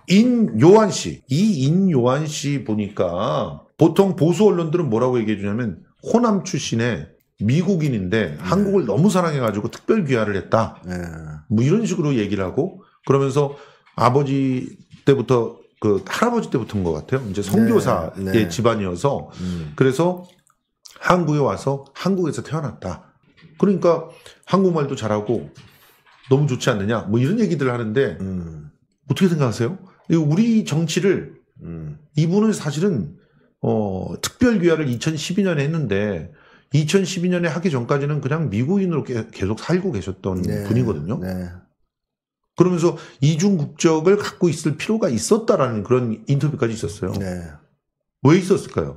인요한 씨, 이 인요한 씨 보니까 보통 보수 언론들은 뭐라고 얘기해 주냐면 호남 출신의 미국인인데 한국을 너무 사랑해가지고 특별 귀화를 했다. 뭐 이런 식으로 얘기를 하고 그러면서 아버지 때부터 그 할아버지 때부터인 것 같아요. 이제 선교사의 집안이어서 그래서 한국에 와서 한국에서 태어났다. 그러니까 한국말도 잘하고 너무 좋지 않느냐. 뭐 이런 얘기들을 하는데 어떻게 생각하세요? 우리 정치를 이분은 사실은 특별 귀화를 2012년에 했는데 2012년에 하기 전까지는 그냥 미국인으로 계속 살고 계셨던 분이거든요. 그러면서 이중 국적을 갖고 있을 필요가 있었다라는 그런 인터뷰까지 있었어요. 왜 있었을까요?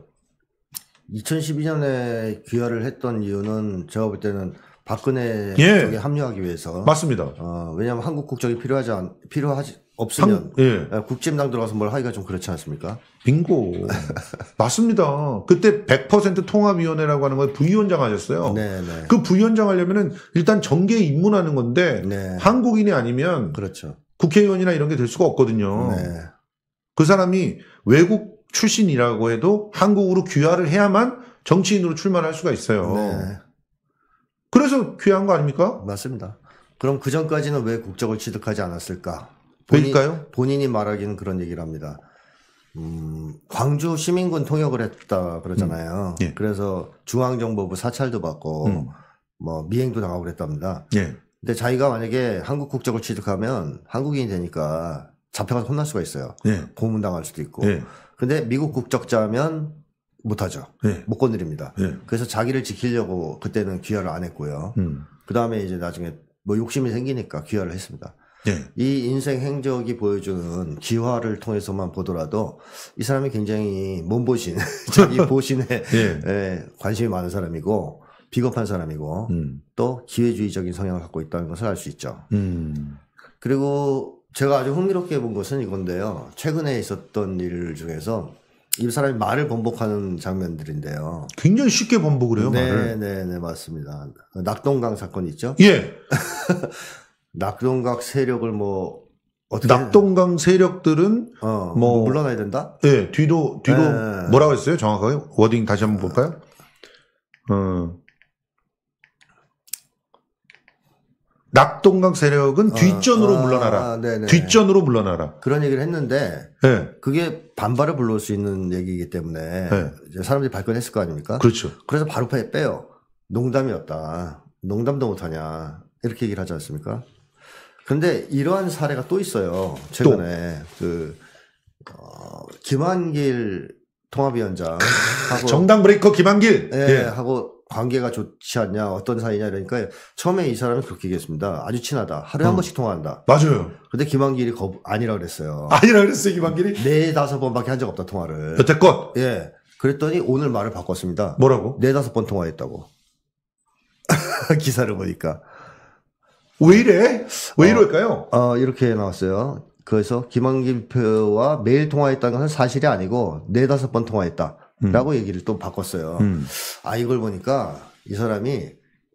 2012년에 귀화를 했던 이유는 제가 볼 때는 박근혜 쪽에 합류하기 위해서. 맞습니다. 왜냐하면 한국 국적이 필요하지 없으면 국진당 들어가서 뭘 하기가 좀 그렇지 않습니까? 빙고. 맞습니다. 그때 100% 통합위원회라고 하는 걸 부위원장 하셨어요. 그 부위원장 하려면은 일단 정계에 입문하는 건데 한국인이 아니면 그렇죠. 국회의원이나 이런 게 될 수가 없거든요. 그 사람이 외국 출신이라고 해도 한국으로 귀화를 해야만 정치인으로 출마할 수가 있어요. 그래서 귀화한 거 아닙니까? 맞습니다. 그럼 그 전까지는 왜 국적을 취득하지 않았을까? 왜일까요? 본인이 말하기는 그런 얘기를 합니다. 광주 시민군 통역을 했다 그러잖아요. 그래서 중앙정보부 사찰도 받고 뭐 미행도 당하고 그랬답니다. 근데 자기가 만약에 한국 국적을 취득하면 한국인이 되니까 잡혀가서 혼날 수가 있어요. 고문당할 수도 있고. 근데 미국 국적자면 못하죠. 못 건드립니다. 그래서 자기를 지키려고 그때는 귀화를 안 했고요. 그 다음에 이제 나중에 뭐 욕심이 생기니까 귀화를 했습니다. 이 인생 행적이 보여주는 기화를 통해서만 보더라도 이 사람이 굉장히 몸보신, 자기 보신에 관심이 많은 사람이고 비겁한 사람이고 또 기회주의적인 성향을 갖고 있다는 것을 알 수 있죠. 그리고 제가 아주 흥미롭게 본 것은 이건데요. 최근에 있었던 일 중에서 이 사람이 말을 번복하는 장면들인데요. 굉장히 쉽게 번복을 해요, 말을. 네, 맞습니다. 낙동강 사건 있죠? 낙동강 세력을 뭐 어떻게 낙동강 세력들은 뭐 물러나야 된다? 뒤로 뭐라고 했어요? 정확하게 워딩 다시 한번 볼까요? 낙동강 세력은 뒷전으로 물러나라. 뒷전으로 물러나라. 그런 얘기를 했는데 그게 반발을 불러올 수 있는 얘기이기 때문에 이제 사람들이 발끈했을 거 아닙니까? 그렇죠. 그래서 바로 빼요. 농담이었다. 농담도 못하냐. 이렇게 얘기를 하지 않습니까? 그런데 이러한 사례가 또 있어요. 최근에 김한길 통합위원장 정당 브레이커 김한길 하고 관계가 좋지 않냐, 어떤 사이냐 이러니까 처음에 이 사람이 그렇게 얘기했습니다. 아주 친하다. 하루에 한 번씩 통화한다. 맞아요. 근데 김한길이 아니라 그랬어요. 아니라 그랬어요, 김한길이? 4-5번밖에 한 적 없다, 통화를. 여태껏? 그랬더니 오늘 말을 바꿨습니다. 뭐라고? 4-5번 통화했다고. 기사를 보니까. 왜 이래? 왜 이럴까요? 이렇게 나왔어요. 그래서 김한길 표와 매일 통화했다는 것은 사실이 아니고 4-5번 통화했다. 라고 얘기를 또 바꿨어요. 이걸 보니까 이 사람이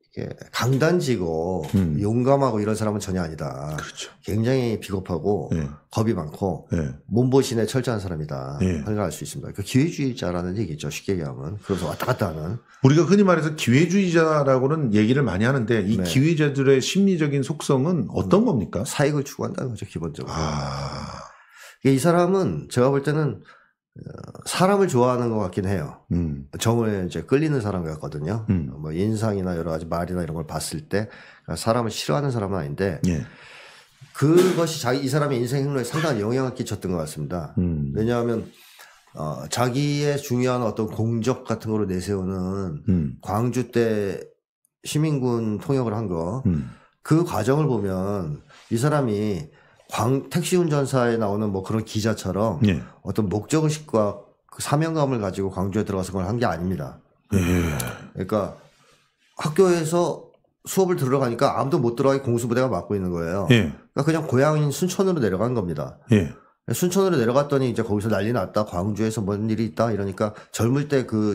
강단지고 용감하고 이런 사람은 전혀 아니다. 그렇죠. 굉장히 비겁하고 겁이 많고 몸보신에 철저한 사람이다. 하는 걸 알 수 있습니다. 그러니까 기회주의자라는 얘기죠. 쉽게 얘기하면. 그래서 왔다 갔다 하는. 우리가 흔히 말해서 기회주의자라고는 얘기를 많이 하는데 이 기회자들의 심리적인 속성은 어떤 겁니까? 사익을 추구한다는 거죠. 기본적으로. 이 사람은 제가 볼 때는 사람을 좋아하는 것 같긴 해요. 정을 이제 끌리는 사람 같거든요. 뭐 인상이나 여러 가지 말이나 이런 걸 봤을 때 사람을 싫어하는 사람은 아닌데 그것이 이 사람의 인생 행로에 상당한 영향을 끼쳤던 것 같습니다. 왜냐하면 자기의 중요한 어떤 공적 같은 거로 내세우는 광주 때 시민군 통역을 한 거 그 과정을 보면 이 사람이 택시 운전사에 나오는 뭐 그런 기자처럼 어떤 목적의식과 그 사명감을 가지고 광주에 들어가서 그걸 한 게 아닙니다. 그러니까 학교에서 수업을 들어가니까 아무도 못 들어가게 공수부대가 맡고 있는 거예요. 그러니까 그냥 고향인 순천으로 내려간 겁니다. 순천으로 내려갔더니 이제 거기서 난리 났다. 광주에서 뭔 일이 있다. 이러니까 젊을 때 그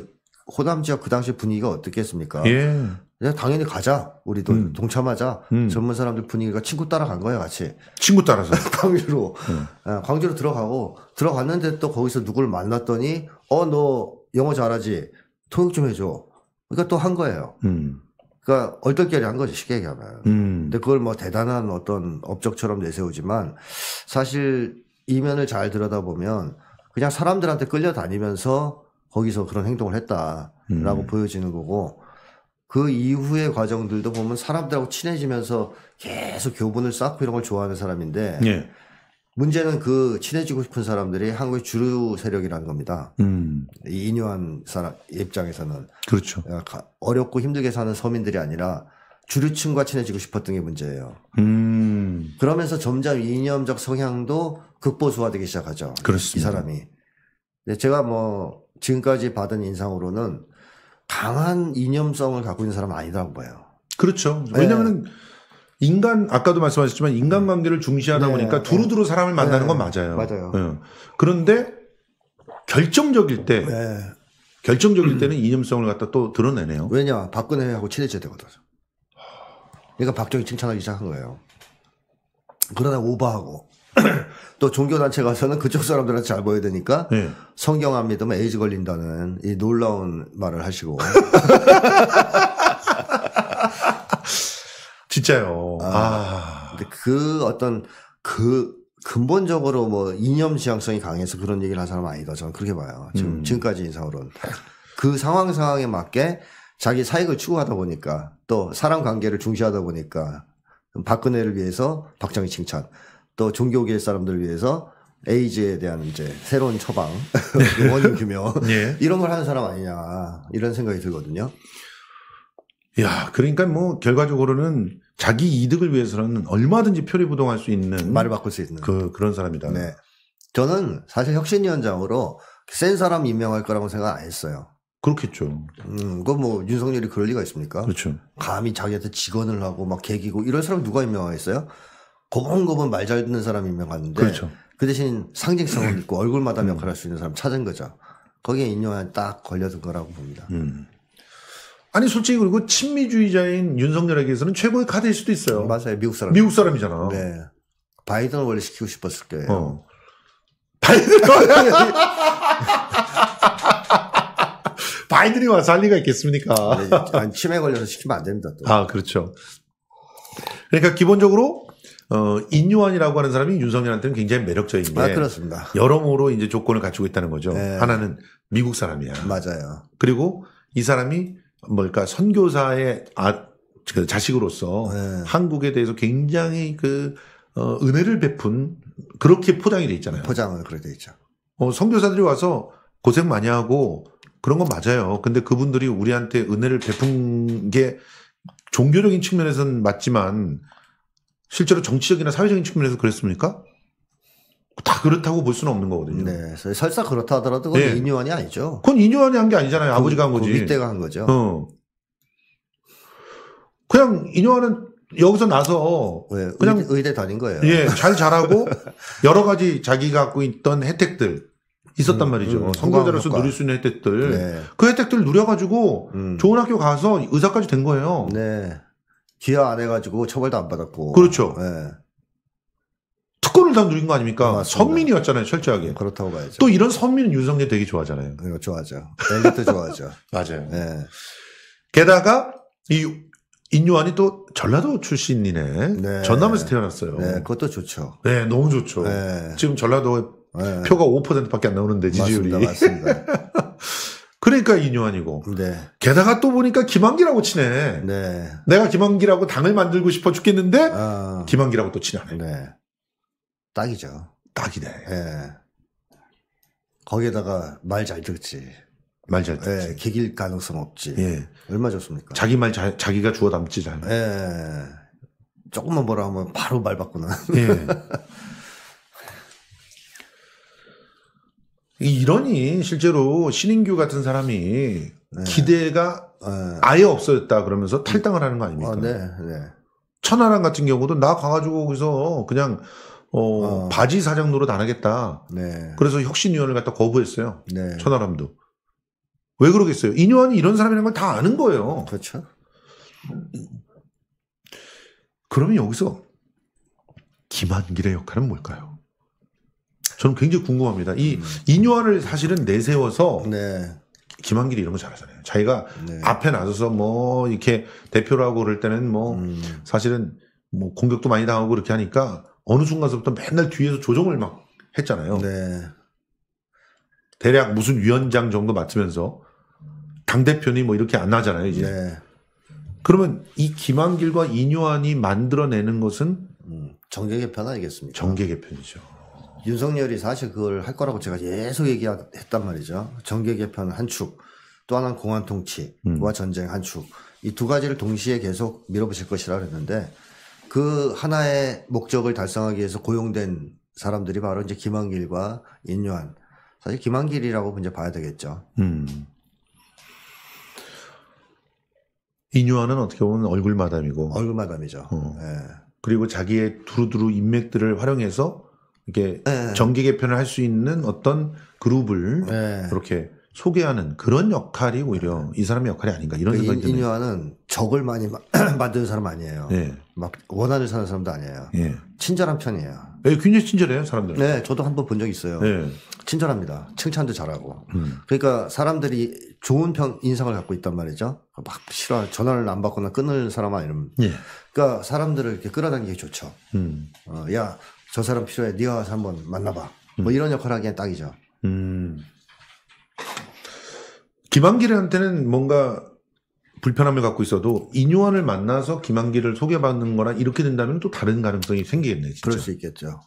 호남 지역 그 당시 분위기가 어떻겠습니까? 예. 당연히 가자. 우리도 동참하자. 젊은 사람들 분위기가 친구 따라간 거예요, 같이. 친구 따라서. 광주로. 광주로 들어갔는데 또 거기서 누굴 만났더니, 너 영어 잘하지? 통역 좀 해줘. 그러니까 또 한 거예요. 그러니까 얼떨결에 한 거지, 쉽게 얘기하면. 근데 그걸 뭐 대단한 어떤 업적처럼 내세우지만 사실 이면을 잘 들여다보면 그냥 사람들한테 끌려다니면서 거기서 그런 행동을 했다라고 보여지는 거고, 그 이후의 과정들도 보면 사람들하고 친해지면서 계속 교분을 쌓고 이런 걸 좋아하는 사람인데, 예. 문제는 그 친해지고 싶은 사람들이 한국의 주류 세력이라는 겁니다. 이 인유한 사람 입장에서는. 그렇죠. 어렵고 힘들게 사는 서민들이 아니라 주류층과 친해지고 싶었던 게 문제예요. 그러면서 점점 이념적 성향도 극보수화되기 시작하죠. 그렇습니다. 이 사람이. 근데 제가 뭐 지금까지 받은 인상으로는 강한 이념성을 갖고 있는 사람은 아니라고 봐요. 그렇죠. 왜냐하면 아까도 말씀하셨지만 인간관계를 중시하다 보니까 두루두루 사람을 만나는 건 맞아요. 맞아요. 네. 그런데 결정적일 때는 이념성을 갖다 또 드러내네요. 왜냐? 박근혜하고 친해져야 되거든. 그러니까 박정희 칭찬하기 시작한 거예요. 그러다 오버하고 또 종교단체 가서는 그쪽 사람들한테 잘 보여야 되니까 성경 안 믿으면 에이즈 걸린다는 이 놀라운 말을 하시고. 진짜요. 근데 근본적으로 뭐 이념 지향성이 강해서 그런 얘기를 한 사람은 아니다. 저는 그렇게 봐요. 지금까지 인상으로는. 그 상황에 맞게 자기 사익을 추구하다 보니까 또 사람 관계를 중시하다 보니까 박근혜를 위해서 박정희 칭찬, 또 종교계 사람들을 위해서 에이즈에 대한 이제 새로운 처방, 원인 규명 이런 걸 하는 사람 아니냐 이런 생각이 들거든요. 야, 그러니까 뭐 결과적으로는 자기 이득을 위해서는 얼마든지 표리부동할 수 있는 말을 바꿀 수 있는 그런 사람이다. 네, 저는 사실 혁신위원장으로 센 사람 임명할 거라고 생각 안 했어요. 그렇겠죠. 그거 뭐 윤석열이 그럴 리가 있습니까? 그렇죠. 감히 자기한테 직언을 하고 막 개기고 이런 사람 누가 임명하겠어요? 고분고분 말 잘 듣는 사람 임명하는데 그렇죠. 그 대신 상징성을 있고 얼굴마다 역할을 할 수 있는 사람 찾은 거죠. 거기에 인용한 딱 걸려든 거라고 봅니다. 아니 솔직히 그리고 친미주의자인 윤석열에게서는 최고의 카드일 수도 있어요. 맞아요. 미국 사람이잖아. 네. 바이든을 원래 시키고 싶었을 거예요. 바이든이 와서 할 리가 있겠습니까? 아니, 치매 걸려서 시키면 안 됩니다. 또. 그렇죠. 그러니까 기본적으로 인유한이라고 하는 사람이 윤석열한테는 굉장히 매력적인 게 그렇습니다. 여러모로 이제 조건을 갖추고 있다는 거죠. 네. 하나는 미국 사람이야. 맞아요. 그리고 이 사람이 선교사의 자식으로서 한국에 대해서 굉장히 은혜를 베푼 그렇게 포장이 돼 있잖아요. 포장은 그렇게 돼 있죠. 선교사들이 와서 고생 많이 하고 그런 건 맞아요. 근데 그분들이 우리한테 은혜를 베푼 게 종교적인 측면에서는 맞지만 실제로 정치적이나 사회적인 측면에서 그랬습니까? 다 그렇다고 볼 수는 없는 거거든요. 네. 설사 그렇다 하더라도 그건 인유한이 아니죠. 그건 인유한이 한 게 아니잖아요. 아버지가 한 거지. 윗대가 한 거죠. 그냥 인유한은 여기서 나서 그냥 의대 다닌 거예요. 잘 자라고 여러 가지 자기가 갖고 있던 혜택들 있었단 말이죠. 선교자로서 누릴 수 있는 혜택들. 그 혜택들 누려가지고 좋은 학교 가서 의사까지 된 거예요. 네. 기하 안 해가지고 처벌도 안 받았고. 그렇죠. 특권을 다 누린 거 아닙니까? 맞습니다. 선민이었잖아요, 철저하게. 그렇다고 봐야죠. 또 이런 선민은 윤석열 되게 좋아하잖아요. 이거 좋아하죠. 엘리트 좋아하죠. 맞아요. 네. 게다가 이 인유한이 또 전라도 출신이네. 전남에서 태어났어요. 네, 그것도 좋죠. 네, 너무 좋죠. 지금 전라도 표가 5%밖에 안 나오는데 지지율이. 맞습니다. 그러니까 인유한이고. 게다가 또 보니까 김한기라고 치네. 내가 김한기라고 당을 만들고 싶어 죽겠는데 김한기라고 또 치네. 딱이죠. 딱이네. 거기에다가 말 잘 듣지. 말 잘 듣지. 개길 가능성 없지. 얼마 좋습니까? 자기 말 자기가 주워 담지 잘. 조금만 뭐라 하면 바로 말 바꾸는. 이러니 실제로 신인규 같은 사람이 기대가 아예 없어졌다 그러면서 탈당을 하는 거 아닙니까? 천하람 같은 경우도 나 가가지고 거기서 그냥 바지 사장 노릇 안 하겠다. 그래서 혁신위원을 갖다 거부했어요. 천하람도. 왜 그러겠어요? 인요한이 이런 사람이라는 걸 다 아는 거예요. 그렇죠. 그러면 여기서 김한길의 역할은 뭘까요? 저는 굉장히 궁금합니다. 이 인요한을 사실은 내세워서 네. 김한길이 이런 거 잘하잖아요. 자기가 네. 앞에 나서서 뭐 이렇게 대표를 하고 그럴 때는 뭐 사실은 뭐 공격도 많이 당하고 그렇게 하니까 어느 순간서부터 맨날 뒤에서 조정을 막 했잖아요. 네. 대략 무슨 위원장 정도 맡으면서 당대표니 뭐 이렇게 안 나잖아요, 이제. 네. 그러면 이 김한길과 인요한이 만들어내는 것은 정계 개편 아니겠습니까? 정계 개편이죠. 윤석열이 사실 그걸 할 거라고 제가 계속 얘기했단 말이죠. 정계 개편 한 축, 또 하나는 공안 통치와 전쟁 한 축. 이 두 가지를 동시에 계속 밀어붙일 것이라 그랬는데 그 하나의 목적을 달성하기 위해서 고용된 사람들이 바로 이제 김한길과 인요한. 사실 김한길이라고 이제 봐야 되겠죠. 인요한은 어떻게 보면 얼굴 마담이고. 얼굴 마담이죠. 네. 그리고 자기의 두루두루 인맥들을 활용해서 이렇게 네. 정계 개편을 할 수 있는 어떤 그룹을 네. 그렇게 소개하는 그런 역할이 오히려 이 사람의 역할이 아닌가 이런 생각이 드네요. 인요한은 적을 많이 만드는 사람 아니에요. 네. 막 원한을 사는 사람도 아니에요. 네. 친절한 편이에요. 네, 굉장히 친절해요, 사람들. 네, 저도 한번 본 적 있어요. 네. 친절합니다. 칭찬도 잘하고. 그러니까 사람들이 좋은 인상을 갖고 있단 말이죠. 막 싫어, 전화를 안 받거나 끊을 사람 아니면. 네. 그러니까 사람들을 이렇게 끌어당기기 좋죠. 야, 저 사람 필요해. 네가 와서 한번 만나봐. 뭐 이런 역할을 하기엔 딱이죠. 김한길한테는 뭔가 불편함을 갖고 있어도 인요한을 만나서 김한길을 소개받는 거나 이렇게 된다면 또 다른 가능성이 생기겠네요. 진짜. 그럴 수 있겠죠.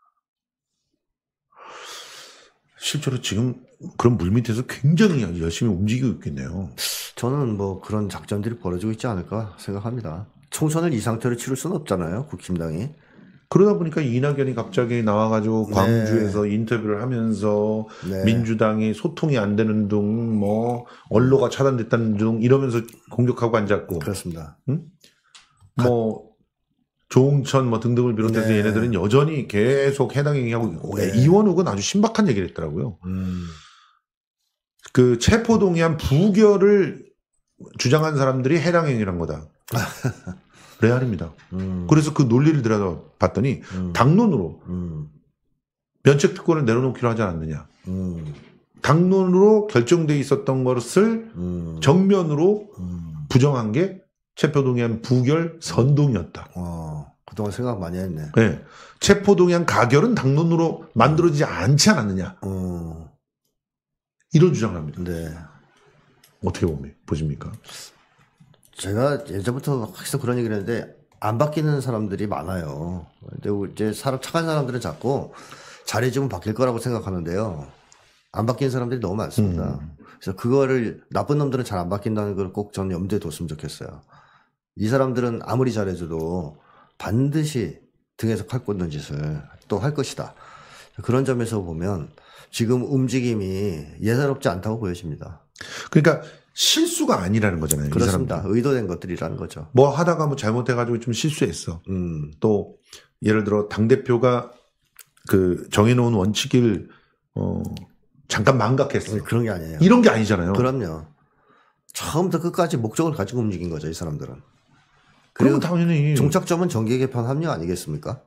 실제로 지금 그런 물밑에서 굉장히 열심히 움직이고 있겠네요. 저는 뭐 그런 작전들이 벌어지고 있지 않을까 생각합니다. 총선을 이 상태로 치를 수는 없잖아요. 국힘당이. 그러다 보니까 이낙연이 갑자기 나와가지고 네. 광주에서 인터뷰를 하면서 네. 민주당이 소통이 안 되는 등 뭐 언로가 차단됐다는 등 이러면서 공격하고 앉았고 그렇습니다. 응? 뭐 조홍천 뭐 등등을 비롯해서 네. 얘네들은 여전히 계속 해당 얘기하고 있고 네. 이원욱은 아주 신박한 얘기를 했더라고요. 그 체포동의안 부결을 주장한 사람들이 해당 행위란 거다. 레알입니다. 그래서 그 논리를 들여다봤더니 당론으로 면책 특권을 내려놓기로 하지 않았느냐. 당론으로 결정돼 있었던 것을 정면으로 부정한 게 체포동의안 부결 선동이었다. 그동안 생각 많이 했네. 네. 체포동의안 가결은 당론으로 만들어지지 않지 않았느냐. 이런 주장을 합니다. 네. 어떻게 보십니까? 제가 예전부터 계속 그런 얘기를 했는데 안 바뀌는 사람들이 많아요. 근데 이제 착한 사람들은 자꾸 잘해주면 바뀔 거라고 생각하는데요. 안 바뀌는 사람들이 너무 많습니다. 그래서 그거를 나쁜 놈들은 잘 안 바뀐다는 걸 꼭 저는 염두에 뒀으면 좋겠어요. 이 사람들은 아무리 잘해줘도 반드시 등에서 칼 꽂는 짓을 또 할 것이다. 그런 점에서 보면 지금 움직임이 예사롭지 않다고 보여집니다. 그러니까 실수가 아니라는 거잖아요. 그렇습니다. 의도된 것들이라는 거죠. 뭐 하다가 뭐 잘못해가지고 좀 실수했어. 또 예를 들어 당대표가 그 정해놓은 원칙을 잠깐 망각했어. 그런 게 아니에요. 이런 게 아니잖아요. 그럼요. 처음부터 끝까지 목적을 가지고 움직인 거죠, 이 사람들은. 그리고 당연히 종착점은 정계 개편 합류 아니겠습니까?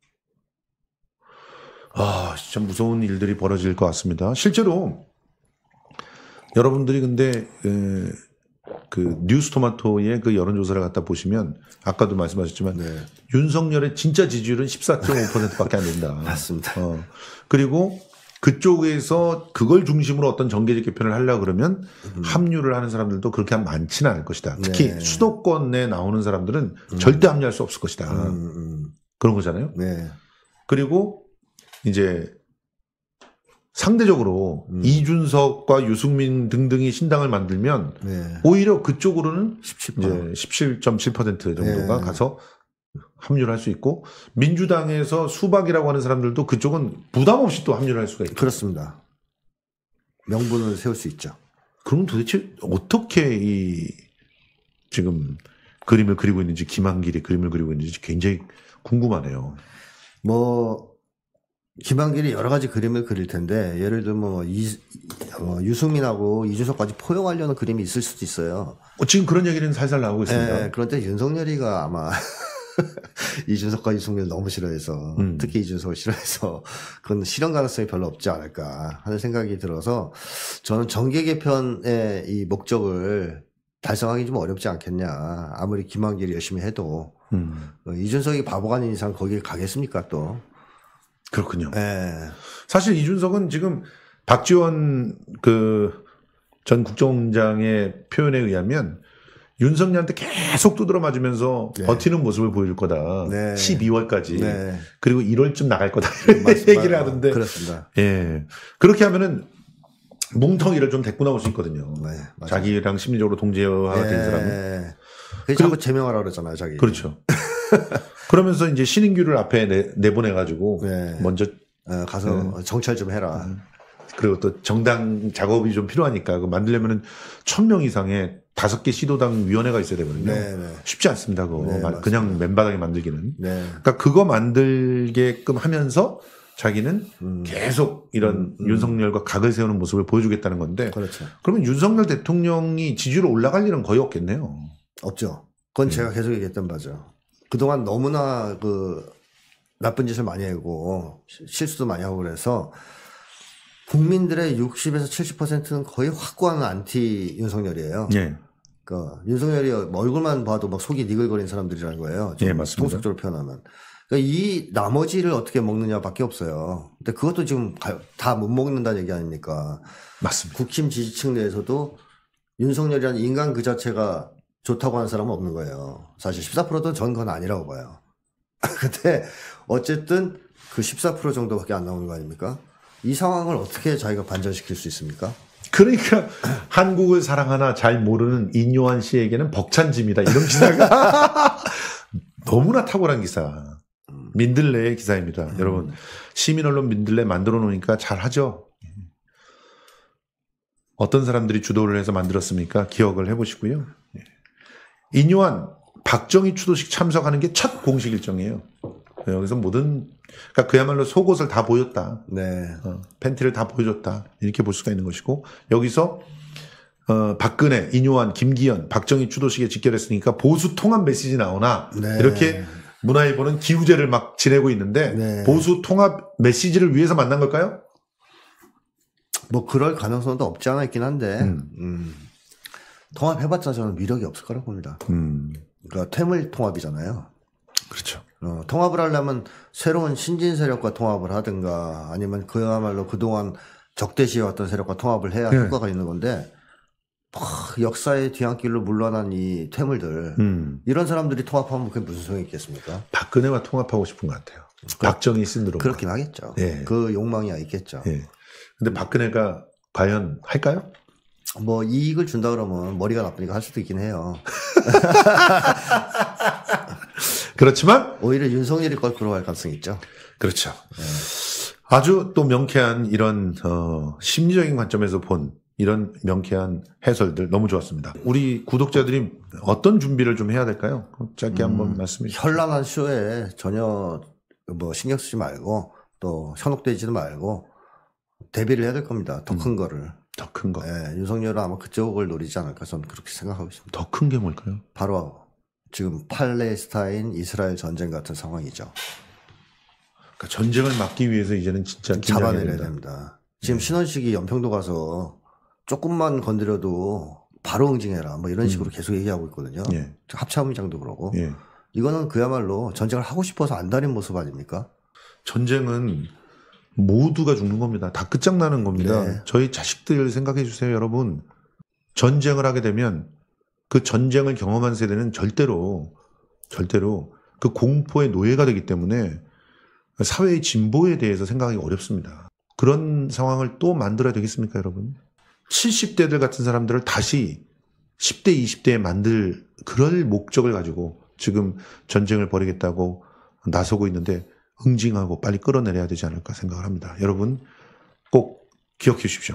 아, 진짜 무서운 일들이 벌어질 것 같습니다. 실제로 여러분들이 근데 그 뉴스토마토의 그 여론조사를 갖다 보시면 아까도 말씀하셨지만 네. 윤석열의 진짜 지지율은 14.5%밖에 안 된다. 맞습니다. 그리고 그쪽에서 그걸 중심으로 어떤 정계적 개편을 하려고 그러면 합류를 하는 사람들도 그렇게 많지는 않을 것이다. 특히 네. 수도권에 나오는 사람들은 절대 합류할 수 없을 것이다. 그런 거잖아요. 네. 그리고 이제 상대적으로 이준석과 유승민 등등이 신당을 만들면 네. 오히려 그쪽으로는 17.7% 정도가 네. 가서 합류를 할 수 있고 민주당에서 수박이라고 하는 사람들도 그쪽은 부담 없이 또 합류를 할 수가 있고 그렇습니다. 명분을 세울 수 있죠. 그럼 도대체 어떻게 이 지금 그림을 그리고 있는지 김한길이 그림을 그리고 있는지 굉장히 궁금하네요. 뭐 김한길이 여러 가지 그림을 그릴 텐데 예를 들면 유승민하고 이준석까지 포용하려는 그림이 있을 수도 있어요. 지금 그런 얘기는 살살 나오고 있습니다. 네, 그런데 윤석열이가 아마 이준석과 유승민을 너무 싫어해서 특히 이준석을 싫어해서 그건 실현 가능성이 별로 없지 않을까 하는 생각이 들어서 저는 정계 개편의 이 목적을 달성하기 좀 어렵지 않겠냐. 아무리 김한길이 열심히 해도 이준석이 바보가 아닌 이상 거기에 가겠습니까 또. 그렇군요. 네. 사실 이준석은 지금 박지원 전 국정원장의 표현에 의하면 윤석열한테 계속 두드러 맞으면서 네. 버티는 모습을 보여줄 거다. 네. 12월까지. 네. 그리고 1월쯤 나갈 거다. 이런 얘기를 하는데. 그렇습니다. 예. 그렇게 하면은 뭉텅이를 좀 데리고 나올 수 있거든요. 네, 자기랑 심리적으로 동제화가 된 사람은. 그게 자꾸 제명하라고 그러잖아요, 자기. 그렇죠. 그러면서 이제 신인규를 앞에 내보내가지고 네. 먼저 가서 정찰 좀 해라. 그리고 또 정당 작업이 좀 필요하니까 그 만들려면은 1000명 이상의 5개 시도당 위원회가 있어야 되거든요. 네네. 쉽지 않습니다. 그거 네, 그냥 맨바닥에 만들기는. 네. 그러니까 그거 만들게끔 하면서 자기는 계속 이런 윤석열과 각을 세우는 모습을 보여주겠다는 건데. 그렇죠. 그러면 윤석열 대통령이 지지율 올라갈 일은 거의 없겠네요. 없죠. 그건 제가 계속 얘기했던 바죠. 그동안 너무나 나쁜 짓을 많이 하고 실수도 많이 하고 그래서 국민들의 60에서 70%는 거의 확고한 안티 윤석열이에요. 예. 윤석열이 얼굴만 봐도 막 속이 니글거리는 사람들이라는 거예요. 예, 맞습니다. 통속적으로 표현하면. 그러니까 이 나머지를 어떻게 먹느냐밖에 없어요. 근데 그것도 지금 다 못 먹는다는 얘기 아닙니까? 맞습니다. 국힘 지지층 내에서도 윤석열이라는 인간 그 자체가 좋다고 하는 사람은 없는 거예요. 사실 14%도 전 그건 아니라고 봐요. 근데 어쨌든 그 14% 정도밖에 안 나오는 거 아닙니까? 이 상황을 어떻게 자기가 반전시킬 수 있습니까? 그러니까 한국을 사랑하나 잘 모르는 인요한 씨에게는 벅찬 짐이다. 이런 기사가 너무나 탁월한 기사. 민들레의 기사입니다. 여러분 시민언론 민들레 만들어 놓으니까 잘하죠. 어떤 사람들이 주도를 해서 만들었습니까? 기억을 해보시고요. 인요한 박정희 추도식 참석하는 게 첫 공식 일정이에요. 여기서 그러니까 그야말로 속옷을 다 보였다. 네. 팬티를 다 보여줬다. 이렇게 볼 수가 있는 것이고 여기서 박근혜, 인요한, 김기현, 박정희 추도식에 직결했으니까 보수 통합 메시지 나오나 네. 이렇게 문화일보는 기우제를 막 지내고 있는데 네. 보수 통합 메시지를 위해서 만난 걸까요? 뭐 그럴 가능성도 없지 않아 있긴 한데 통합해봤자 저는 위력이 없을 거라고 봅니다. 그러니까 퇴물 통합이잖아요. 그렇죠. 통합을 하려면 새로운 신진 세력과 통합을 하든가 아니면 그야말로 그동안 적대시해왔던 세력과 통합을 해야 효과가 있는 건데 역사의 뒤안길로 물러난 이 퇴물들 이런 사람들이 통합하면 그게 무슨 소용이 있겠습니까? 박근혜와 통합하고 싶은 것 같아요. 박정희 신드롬. 그렇긴 하겠죠. 예. 그 욕망이 있겠죠. 예. 근데 박근혜가 과연 할까요? 뭐 이익을 준다 그러면 머리가 나쁘니까 할 수도 있긴 해요. 그렇지만 오히려 윤석열이 거꾸로 갈 가능성이 있죠. 그렇죠. 네. 아주 또 명쾌한 이런 심리적인 관점에서 본 이런 명쾌한 해설들 너무 좋았습니다. 우리 구독자들이 어떤 준비를 좀 해야 될까요? 짧게 한번 말씀해 주시죠. 현란한 쇼에 전혀 뭐 신경 쓰지 말고 또 현혹되지도 말고 대비를 해야 될 겁니다. 더 큰 거를. 더 큰 거. 네, 윤석열은 아마 그쪽을 노리지 않을까 저는 그렇게 생각하고 있습니다. 더 큰 게 뭘까요? 바로 지금 팔레스타인 이스라엘 전쟁 같은 상황이죠. 그러니까 전쟁을 막기 위해서 이제는 진짜 잡아내야 됩니다. 지금 신원식이 연평도 가서 조금만 건드려도 바로 응징해라 뭐 이런 식으로 계속 얘기하고 있거든요. 예. 합참의장도 그러고. 예. 이거는 그야말로 전쟁을 하고 싶어서 안달인 모습 아닙니까? 전쟁은 모두가 죽는 겁니다. 다 끝장나는 겁니다. 네. 저희 자식들 생각해 주세요, 여러분. 전쟁을 하게 되면 그 전쟁을 경험한 세대는 절대로 그 공포의 노예가 되기 때문에 사회의 진보에 대해서 생각하기 어렵습니다. 그런 상황을 또 만들어야 되겠습니까, 여러분? 70대들 같은 사람들을 다시 10대, 20대에 만들 그럴 목적을 가지고 지금 전쟁을 벌이겠다고 나서고 있는데 응징하고 빨리 끌어내려야 되지 않을까 생각을 합니다. 여러분 꼭 기억해 주십시오.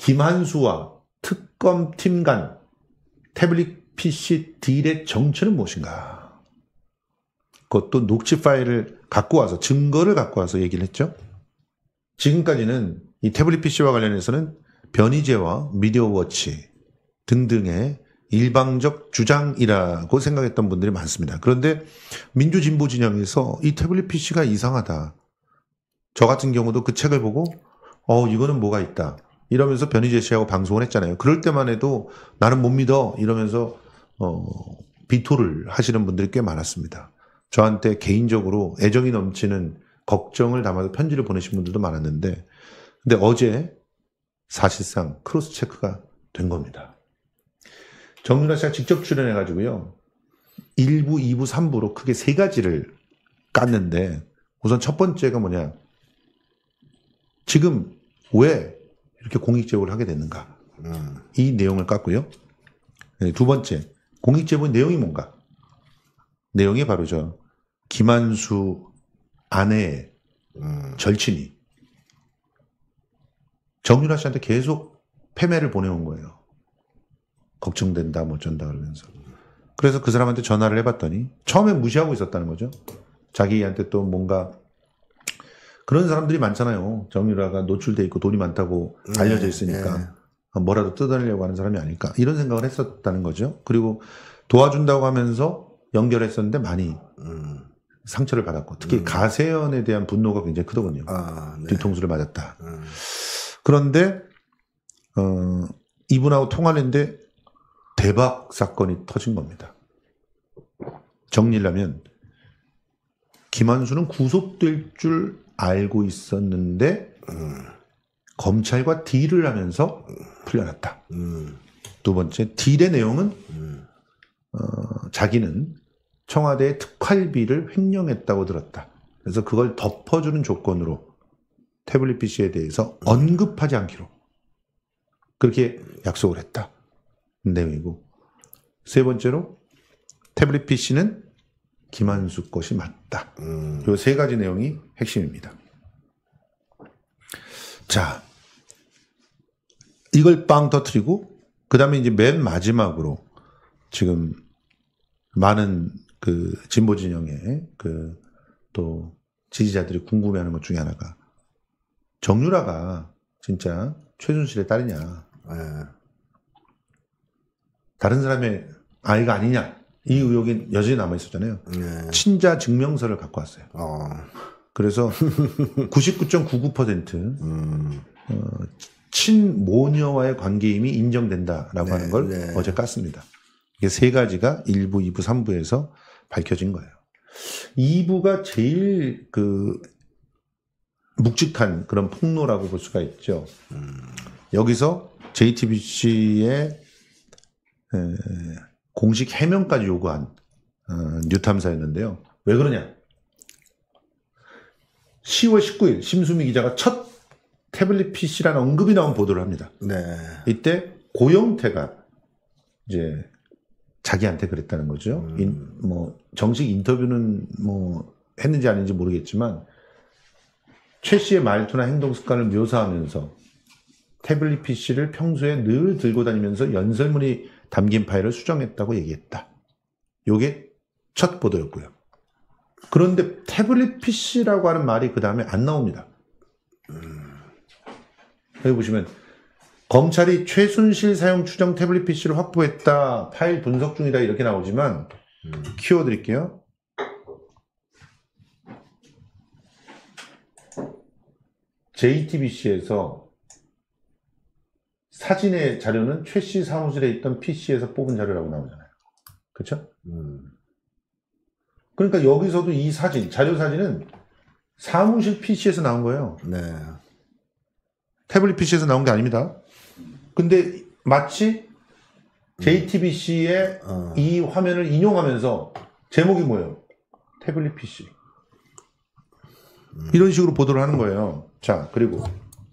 김한수와 특검팀 간 태블릿 PC 딜의 정체는 무엇인가? 그것도 녹취 파일을 갖고 와서, 증거를 갖고 와서 얘기를 했죠. 지금까지는 이 태블릿 PC와 관련해서는 변희재와 미디어워치 등등의 일방적 주장이라고 생각했던 분들이 많습니다. 그런데 민주진보 진영에서 이 태블릿 PC가 이상하다. 저 같은 경우도 그 책을 보고 이거는 뭐가 있다. 이러면서 변희재 씨하고 방송을 했잖아요. 그럴 때만 해도 나는 못 믿어 이러면서 비토를 하시는 분들이 꽤 많았습니다. 저한테 개인적으로 애정이 넘치는 걱정을 담아서 편지를 보내신 분들도 많았는데, 근데 어제 사실상 크로스 체크가 된 겁니다. 정윤아 씨가 직접 출연해가지고요, 1부, 2부, 3부로 크게 3가지를 깠는데, 우선 첫 번째가 뭐냐, 지금 왜 이렇게 공익제보를 하게 됐는가, 이 내용을 깠고요. 두 번째, 공익제보 내용이 뭔가, 내용이 바로 김한수 아내의 절친이 정윤아 씨한테 계속 패매를 보내온 거예요. 걱정된다, 뭐 어쩐다 그러면서. 그래서 그 사람한테 전화를 해봤더니 처음에 무시하고 있었다는 거죠. 자기한테 또 뭔가, 그런 사람들이 많잖아요. 정윤아가 노출돼 있고 돈이 많다고 알려져 있으니까 뭐라도 뜯어내려고 하는 사람이 아닐까, 이런 생각을 했었다는 거죠. 그리고 도와준다고 하면서 연결했었는데 많이 상처를 받았고, 특히 가세연에 대한 분노가 굉장히 크더군요. 네. 뒤통수를 맞았다. 그런데 이분하고 통화를 했는데 대박 사건이 터진 겁니다. 정리를 하면 김한수는 구속될 줄 알고 있었는데 검찰과 딜을 하면서 풀려났다. 두 번째, 딜의 내용은 자기는 청와대의 특활비를 횡령했다고 들었다. 그래서 그걸 덮어주는 조건으로 태블릿 PC에 대해서 언급하지 않기로 그렇게 약속을 했다. 내용이고, 세 번째로 태블릿 PC는 김한수 것이 맞다. 이 3가지 내용이 핵심입니다. 자, 이걸 빵 터뜨리고, 그 다음에 이제 맨 마지막으로 지금 많은 그 진보 진영의 그 또 지지자들이 궁금해하는 것 중에 하나가, 정유라가 진짜 최순실의 딸이냐, 다른 사람의 아이가 아니냐, 이 의혹이 여전히 남아 있었잖아요. 친자 증명서를 갖고 왔어요. 그래서 99.99% 친모녀와의 관계임이 인정된다라고 하는 걸 어제 깠습니다. 이게 3가지가 1부, 2부, 3부에서 밝혀진 거예요. 2부가 제일 그 묵직한 그런 폭로라고 볼 수가 있죠. 여기서 JTBC의 공식 해명까지 요구한 뉴탐사였는데요. 왜 그러냐? 10월 19일 심수미 기자가 첫 태블릿 PC라는 언급이 나온 보도를 합니다. 이때 고영태가 이제 자기한테 그랬다는 거죠. 뭐 정식 인터뷰는 뭐 했는지 아닌지 모르겠지만 최 씨의 말투나 행동 습관을 묘사하면서 태블릿 PC를 평소에 늘 들고 다니면서 연설문이 담긴 파일을 수정했다고 얘기했다. 요게 첫 보도였고요. 그런데 태블릿 PC라고 하는 말이 그 다음에 안 나옵니다. 여기 보시면 검찰이 최순실 사용 추정 태블릿 PC를 확보했다, 파일 분석 중이다, 이렇게 나오지만 키워드릴게요. JTBC에서 사진의 자료는 최 씨 사무실에 있던 PC에서 뽑은 자료라고 나오잖아요. 그렇죠? 그러니까 여기서도 이 사진, 자료 사진은 사무실 PC에서 나온 거예요. 태블릿 PC에서 나온 게 아닙니다. 근데 마치 JTBC의 이 화면을 인용하면서 제목이 뭐예요? 태블릿 PC. 이런 식으로 보도를 하는 거예요. 자, 그리고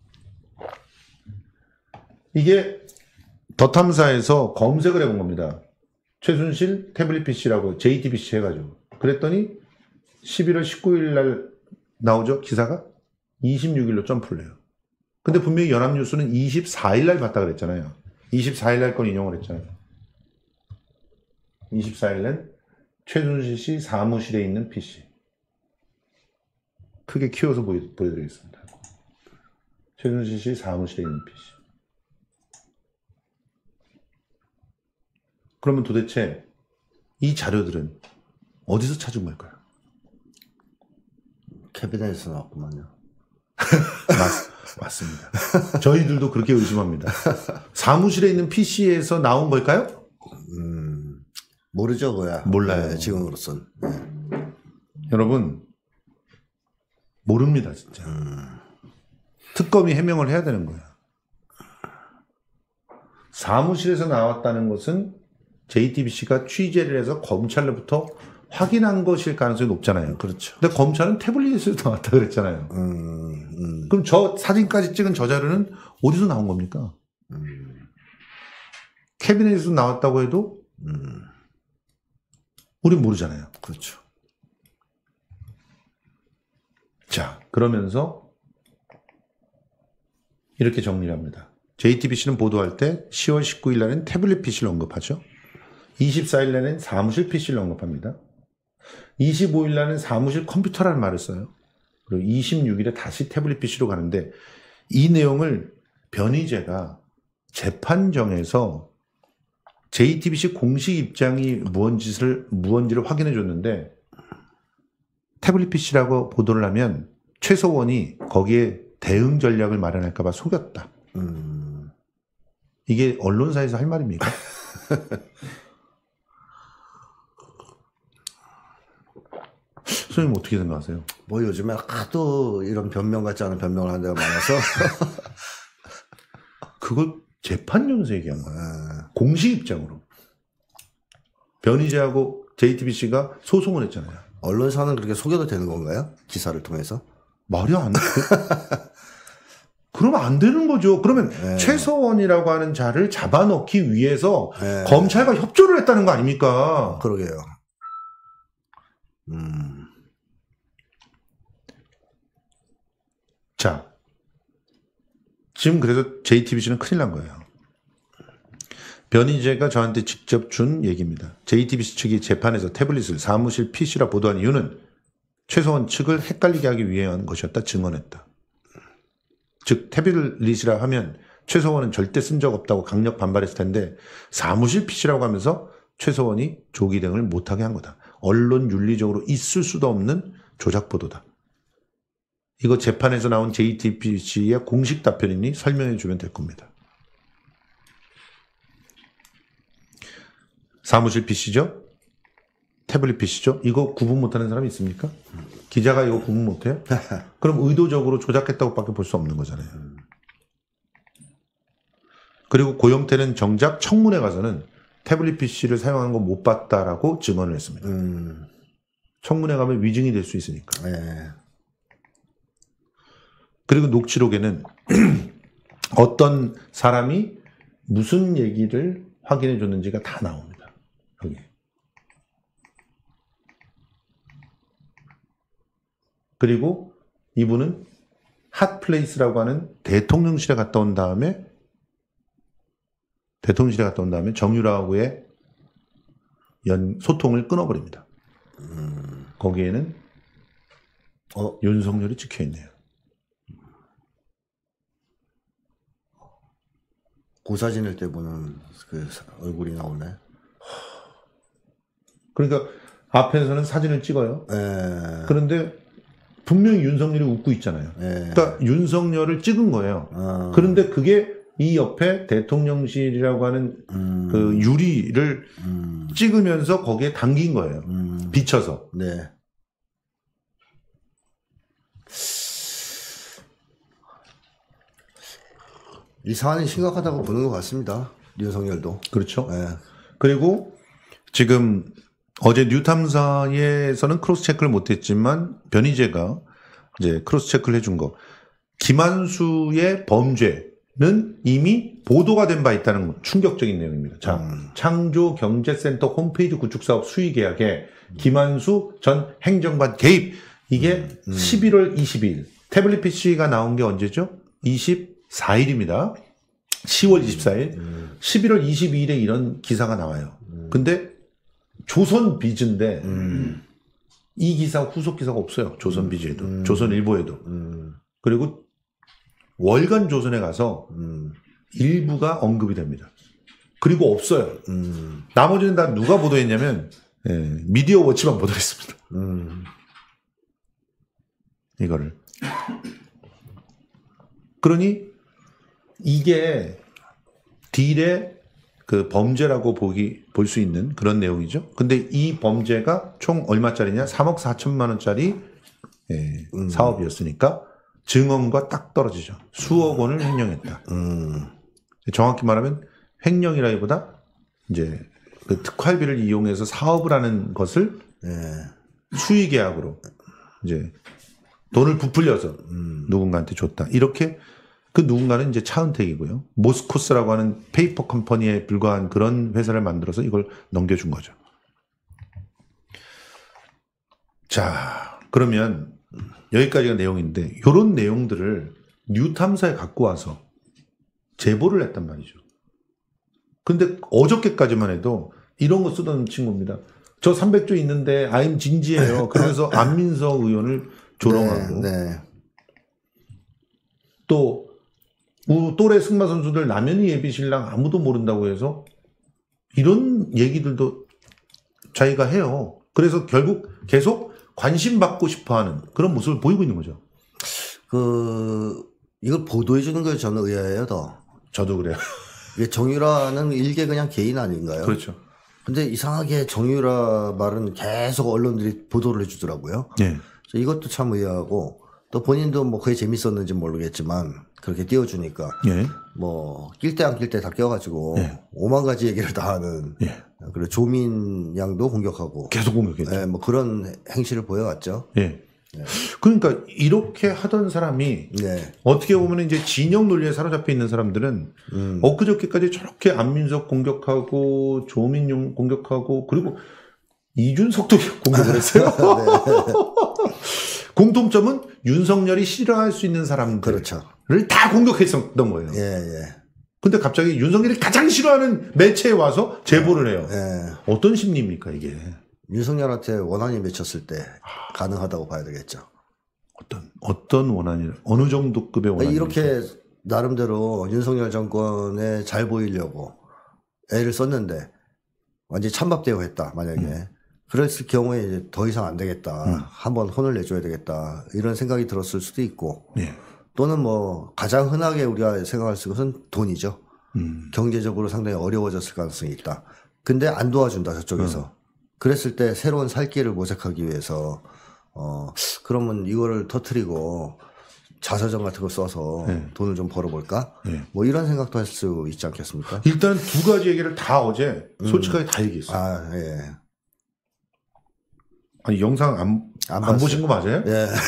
이게 더 탐사에서 검색을 해본 겁니다. 최순실 태블릿 PC라고 JTBC 해가지고. 그랬더니 11월 19일 날 나오죠, 기사가? 26일로 점프를 해요. 근데 분명히 연합뉴스는 24일 날 봤다 그랬잖아요. 24일 날 건 인용을 했잖아요. 24일엔 최순실 씨 사무실에 있는 PC. 크게 키워서 보여드리겠습니다. 최순실 씨 사무실에 있는 PC. 그러면 도대체 이 자료들은 어디서 찾은 걸까요? 캐비넷에서 나왔구만요. 맞습니다. 저희들도 그렇게 의심합니다. 사무실에 있는 PC에서 나온 걸까요? 모르죠, 그야. 몰라요. 네, 지금으로선. 네. 여러분, 모릅니다, 진짜. 특검이 해명을 해야 되는 거예요. 사무실에서 나왔다는 것은 JTBC가 취재를 해서 검찰로부터 확인한 것일 가능성이 높잖아요. 그렇죠. 근데 검찰은 태블릿에서 나왔다 그랬잖아요. 그럼 저 사진까지 찍은 저 자료는 어디서 나온 겁니까? 캐비넷에서 나왔다고 해도 우린 모르잖아요. 그렇죠. 자, 그러면서 이렇게 정리를 합니다. JTBC는 보도할 때 10월 19일 날은 태블릿 PC를 언급하죠. 24일 날은 사무실 PC를 언급합니다. 25일 날은 사무실 컴퓨터라는 말을 써요. 그리고 26일에 다시 태블릿 PC로 가는데 이 내용을 변희재가 재판정에서 JTBC 공식 입장이 무언지를 확인해 줬는데 태블릿 PC라고 보도를 하면 최서원이 거기에 대응 전략을 마련할까 봐 속였다. 이게 언론사에서 할 말입니까? 선생님 어떻게 생각하세요? 뭐 요즘에 하도 이런 변명 같지 않은 변명을 하는 데가 많아서 그거 재판정에서 얘기한 거야. 공식 입장으로. 변희재하고 JTBC가 소송을 했잖아요. 언론사는 그렇게 속여도 되는 건가요? 기사를 통해서? 말이 안 돼. 그러면 안 되는 거죠. 그러면 최서원이라고 하는 자를 잡아넣기 위해서 검찰과 협조를 했다는 거 아닙니까? 그러게요. 자, 지금 그래서 JTBC는 큰일 난 거예요. 변희재가 저한테 직접 준 얘기입니다. JTBC 측이 재판에서 태블릿을 사무실 PC라 보도한 이유는 최서원 측을 헷갈리게 하기 위한 것이었다 증언했다. 즉 태블릿이라 하면 최서원은 절대 쓴 적 없다고 강력 반발했을 텐데 사무실 PC라고 하면서 최서원이 조기 대응을 못하게 한 거다. 언론 윤리적으로 있을 수도 없는 조작 보도다. 이거 재판에서 나온 JTBC의 공식 답변이니 설명해 주면 될 겁니다. 사무실 PC죠? 태블릿 PC죠? 이거 구분 못하는 사람이 있습니까? 기자가 이거 구분 못해요? 그럼 의도적으로 조작했다고 밖에 볼 수 없는 거잖아요. 그리고 고영태는 정작 청문회 가서는 태블릿 PC를 사용하는 거 못 봤다라고 증언을 했습니다. 청문회 가면 위증이 될 수 있으니까. 그리고 녹취록에는 어떤 사람이 무슨 얘기를 확인해 줬는지가 다 나옵니다. 여기. 그리고 이분은 핫플레이스라고 하는 대통령실에 갔다 온 다음에 정유라하고의 소통을 끊어버립니다. 거기에는 윤석열이 찍혀있네요. 그 사진을 때 보는 그 얼굴이 나오네. 그러니까 앞에서는 사진을 찍어요. 그런데 분명히 윤석열이 웃고 있잖아요. 그러니까 윤석열을 찍은 거예요. 그런데 그게 이 옆에 대통령실이라고 하는 그 유리를 찍으면서 거기에 담긴 거예요. 비춰서. 네. 이 사안이 심각하다고 보는 것 같습니다. 윤석열도. 그렇죠. 그리고 지금 어제 뉴탐사에서는 크로스 체크를 못했지만 변희재가 이제 크로스 체크를 해준 거. 김한수의 범죄는 이미 보도가 된 바 있다는 충격적인 내용입니다. 자, 창조경제센터 홈페이지 구축 사업 수의 계약에 김한수 전 행정관 개입. 이게 11월 22일. 태블릿 PC가 나온 게 언제죠? 24일입니다. 10월 24일. 11월 22일에 이런 기사가 나와요. 근데 조선비즈인데 이 기사 후속 기사가 없어요. 조선비즈에도. 조선일보에도. 그리고 월간 조선에 가서 일부가 언급이 됩니다. 그리고 없어요. 나머지는 다 누가 보도했냐면 미디어 워치만 보도했습니다. 이거를. 그러니 이게 딜의 그 범죄라고 볼 수 있는 그런 내용이죠. 근데 이 범죄가 총 얼마짜리냐? 3억 4천만 원짜리 사업이었으니까 증언과 딱 떨어지죠. 수억 원을 횡령했다. 정확히 말하면 횡령이라기보다 이제 그 특활비를 이용해서 사업을 하는 것을 수의계약으로 이제 돈을 부풀려서 누군가한테 줬다. 이렇게 그 누군가는 이제 차은택이고요. 모스코스라고 하는 페이퍼 컴퍼니에 불과한 그런 회사를 만들어서 이걸 넘겨준 거죠. 자, 그러면 여기까지가 내용인데 이런 내용들을 뉴탐사에 갖고 와서 제보를 했단 말이죠. 근데 어저께까지만 해도 이런 거 쓰던 친구입니다. 저 300조 있는데 I'm 진지해요. 그러면서 안민석 의원을 조롱하고 또 또래 승마 선수들 남현희 예비신랑 아무도 모른다고 해서 이런 얘기들도 자기가 해요. 그래서 결국 계속 관심 받고 싶어하는 그런 모습을 보이고 있는 거죠. 이걸 보도해 주는 거에 저는 의아해요. 저도 그래요. 이게 정유라는 일개 그냥 개인 아닌가요? 그렇죠. 근데 이상하게 정유라 말은 계속 언론들이 보도를 해주더라고요. 이것도 참 의아하고 또 본인도 뭐 그게 재밌었는지 모르겠지만 그렇게 띄워주니까 뭐 낄 때 안 낄 때 다 껴가지고 5만 가지 얘기를 다 하는 그리고 조민 양도 공격하고 계속 공격했죠. 뭐 그런 행실을 보여왔죠. 그러니까 이렇게 하던 사람이 어떻게 보면 이제 진영 논리에 사로잡혀 있는 사람들은 엊그저께까지 저렇게 안민석 공격하고 조민용 공격하고 그리고 이준석도 공격을 했어요. 공통점은 윤석열이 싫어할 수 있는 사람들을 다 공격했었던 거예요. 근데 갑자기 윤석열이 가장 싫어하는 매체에 와서 제보를 해요. 어떤 심리입니까 이게? 윤석열한테 원한이 맺혔을 때 가능하다고 봐야 되겠죠. 어떤 원한이 어느 정도 급의 원한이? 이렇게 나름대로 윤석열 정권에 잘 보이려고 애를 썼는데 완전히 찬밥대우 했다 만약에 그랬을 경우에 이제 더 이상 안 되겠다. 한번 혼을 내줘야 되겠다. 이런 생각이 들었을 수도 있고 또는 뭐 가장 흔하게 우리가 생각할 수 있는 것은 돈이죠. 경제적으로 상당히 어려워졌을 가능성이 있다. 근데 안 도와준다 저쪽에서. 그랬을 때 새로운 살 길을 모색하기 위해서 그러면 이거를 터뜨리고 자서전 같은 거 써서 돈을 좀 벌어볼까? 뭐 이런 생각도 할 수 있지 않겠습니까? 일단 두 가지 얘기를 다 어제 솔직하게 다 얘기했어요. 아니 영상 안 보신 거 맞아요?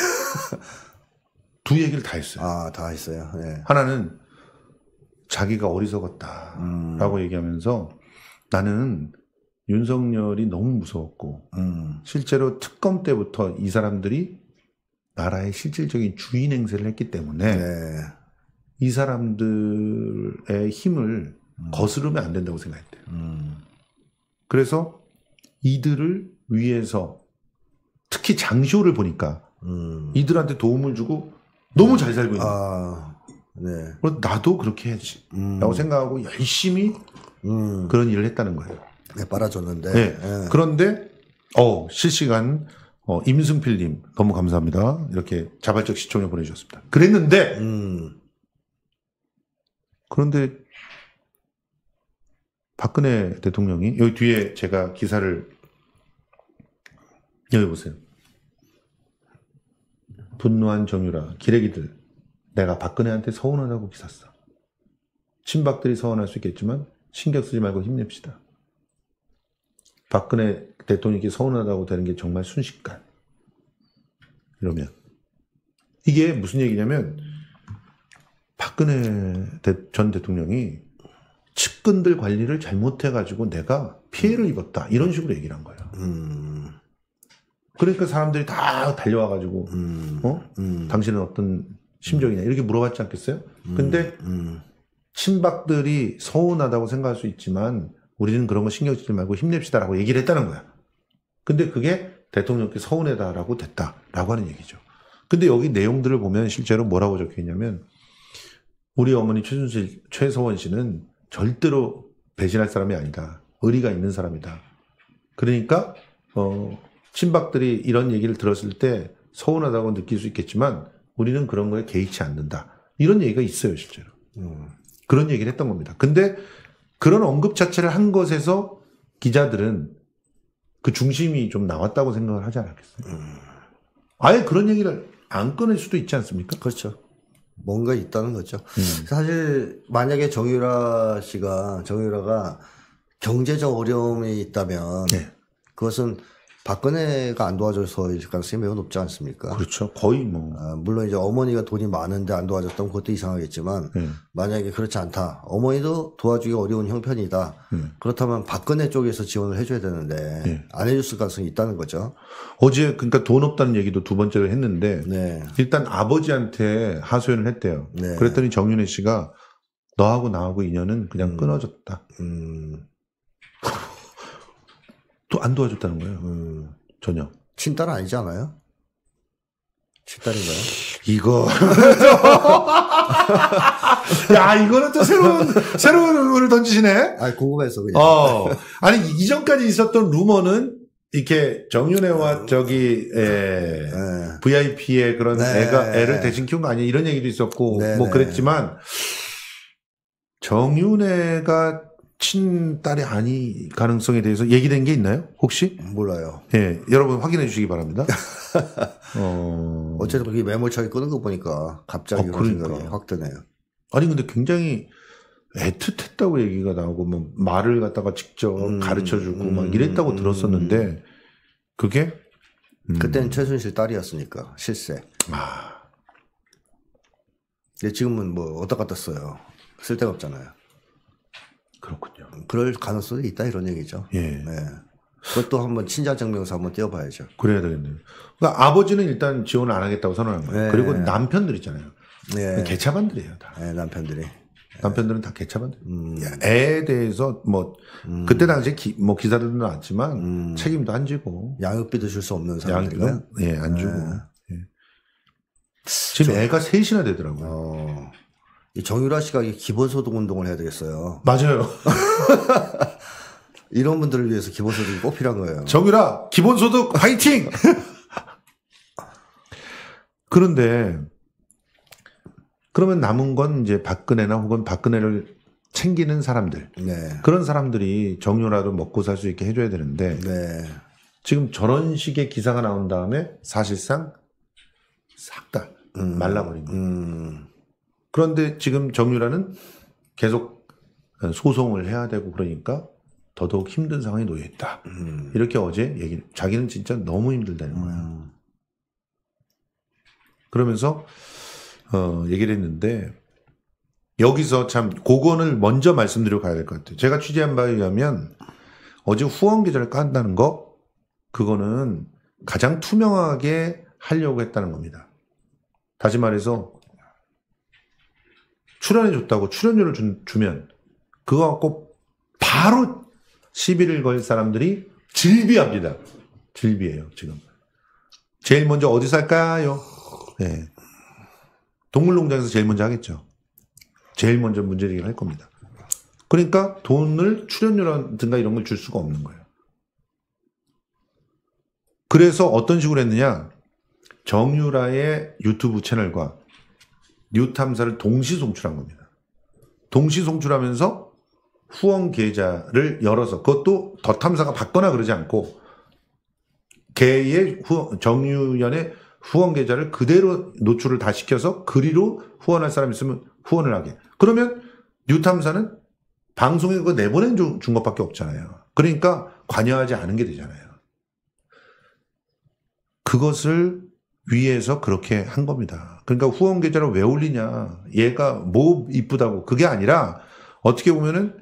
두 얘기를 다 했어요. 다 했어요. 하나는 자기가 어리석었다라고 얘기하면서 나는 윤석열이 너무 무서웠고 실제로 특검 때부터 이 사람들이 나라의 실질적인 주인 행세를 했기 때문에 이 사람들의 힘을 거스르면 안 된다고 생각했대요. 그래서 이들을 위해서 특히 장시호를 보니까 이들한테 도움을 주고 너무 잘 살고 있는 그래서 나도 그렇게 해야지 라고 생각하고 열심히 그런 일을 했다는 거예요. 빨아줬는데. 그런데 실시간 임승필님 너무 감사합니다. 이렇게 자발적 시청을 보내주셨습니다. 그랬는데 그런데 박근혜 대통령이 여기 뒤에 제가 기사를 여기 보세요. 분노한 정유라 기레기들 내가 박근혜한테 서운하다고 기사 써. 친박들이 서운할 수 있겠지만 신경 쓰지 말고 힘냅시다. 박근혜 대통령이 서운하다고 되는 게 정말 순식간. 이러면 이게 무슨 얘기냐면 박근혜 전 대통령이 측근들 관리를 잘못해가지고 내가 피해를 입었다 이런 식으로 얘기를 한 거예요. 그러니까 사람들이 다 달려와가지고 당신은 어떤 심정이냐 이렇게 물어봤지 않겠어요? 근데 친박들이 서운하다고 생각할 수 있지만 우리는 그런 거 신경 쓰지 말고 힘냅시다라고 얘기를 했다는 거야. 근데 그게 대통령께 서운하다라고 됐다라고 하는 얘기죠. 근데 여기 내용들을 보면 실제로 뭐라고 적혀 있냐면 우리 어머니 최서원 씨는 절대로 배신할 사람이 아니다. 의리가 있는 사람이다. 그러니까 친박들이 이런 얘기를 들었을 때 서운하다고 느낄 수 있겠지만 우리는 그런 거에 개의치 않는다. 이런 얘기가 있어요, 실제로. 그런 얘기를 했던 겁니다. 근데 그런 언급 자체를 한 것에서 기자들은 그 중심이 좀 나왔다고 생각을 하지 않았겠어요? 아예 그런 얘기를 안 꺼낼 수도 있지 않습니까? 그렇죠. 뭔가 있다는 거죠. 사실 만약에 정유라가 경제적 어려움이 있다면 네. 그것은 박근혜가 안 도와줘서일 가능성이 매우 높지 않습니까? 그렇죠. 거의 뭐. 물론 이제 어머니가 돈이 많은데 안 도와줬다면 그것도 이상하겠지만 만약에 그렇지 않다. 어머니도 도와주기 어려운 형편이다. 그렇다면 박근혜 쪽에서 지원을 해줘야 되는데 안 해줬을 가능성이 있다는 거죠. 어제 그러니까 돈 없다는 얘기도 두 번째로 했는데 네. 일단 아버지한테 하소연을 했대요. 네. 그랬더니 정윤회 씨가 너하고 나하고 인연은 그냥 끊어졌다. 또 안 도와줬다는 거예요. 전혀. 친딸 아니지 않아요? 친딸인가요? 이거. 야, 이거는 또 새로운 의문을 던지시네? 아니, 궁금해서 그냥. 아니, 이전까지 있었던 루머는 이렇게 정윤회와 VIP의 그런 애를 대신 키운 거 아니야? 이런 얘기도 있었고, 뭐 그랬지만, 정윤회가 친딸이 아닐 가능성에 대해서 얘기된 게 있나요? 혹시? 몰라요. 예, 여러분 확인해 주시기 바랍니다. 어쨌든 그게 매몰차게 끄는 거 보니까 갑자기 그런 생각이 확 드네요. 아니 근데 굉장히 애틋했다고 얘기가 나오고 뭐 말을 갖다가 직접 가르쳐주고 막 이랬다고 들었었는데 그게 그때는 최순실 딸이었으니까 실세. 근데 지금은 뭐 어디다 갖다 써요. 쓸데가 없잖아요. 그렇군요. 그럴 가능성이 있다 이런 얘기죠. 예. 네. 그것도 한번 친자증명서 한번 띄워봐야죠. 그래야 되겠네요. 그러니까 아버지는 일단 지원을 안 하겠다고 선언한 거예요. 그리고 남편들 있잖아요. 개차반들이에요, 다. 남편들이. 남편들은 다 개차반들. 애에 대해서 뭐 그때 당시에 뭐 기사들도 나왔지만 책임도 안 지고 양육비도 줄 수 없는 사람들인가요? 예, 안 주고. 지금 애가 셋이나 되더라고요. 이 정유라 씨가 기본소득 운동을 해야 되겠어요. 맞아요. 이런 분들을 위해서 기본소득이 꼭 필요한 거예요. 정유라 기본소득 화이팅! 그런데 그러면 남은 건 이제 박근혜나 혹은 박근혜를 챙기는 사람들. 그런 사람들이 정유라도 먹고 살 수 있게 해줘야 되는데 지금 저런 식의 기사가 나온 다음에 사실상 싹 다 말라버린 거예요. 그런데 지금 정유라는 계속 소송을 해야 되고 그러니까 더더욱 힘든 상황에 놓여 있다. 이렇게 어제 자기는 진짜 너무 힘들다는 거야. 그러면서 얘기를 했는데 여기서 참 그거를 먼저 말씀드리고 가야 될 것 같아요. 제가 취재한 바에 의하면 어제 후원 계좌를 깐다는 거 그거는 가장 투명하게 하려고 했다는 겁니다. 다시 말해서 출연해줬다고 출연료를 주면 그거 갖고 바로 시비를 걸 사람들이 질비합니다. 질비해요 지금. 제일 먼저 어디서 할까요? 네. 동물농장에서 제일 먼저 하겠죠. 제일 먼저 문제제기를 할 겁니다. 그러니까 돈을 출연료라든가 이런 걸 줄 수가 없는 거예요. 그래서 어떤 식으로 했느냐. 정유라의 유튜브 채널과 뉴탐사를 동시 송출한 겁니다. 동시 송출하면서 후원 계좌를 열어서 그것도 더 탐사가 받거나 그러지 않고 걔의 정유연의 후원 계좌를 그대로 노출을 다 시켜서 그리로 후원할 사람 있으면 후원을 하게. 그러면 뉴탐사는 방송에 그거 내보낸 준 것밖에 없잖아요. 그러니까 관여하지 않은 게 되잖아요. 그것을 위해서 그렇게 한 겁니다. 그러니까 후원 계좌를 왜 올리냐. 얘가 뭐 이쁘다고. 그게 아니라 어떻게 보면은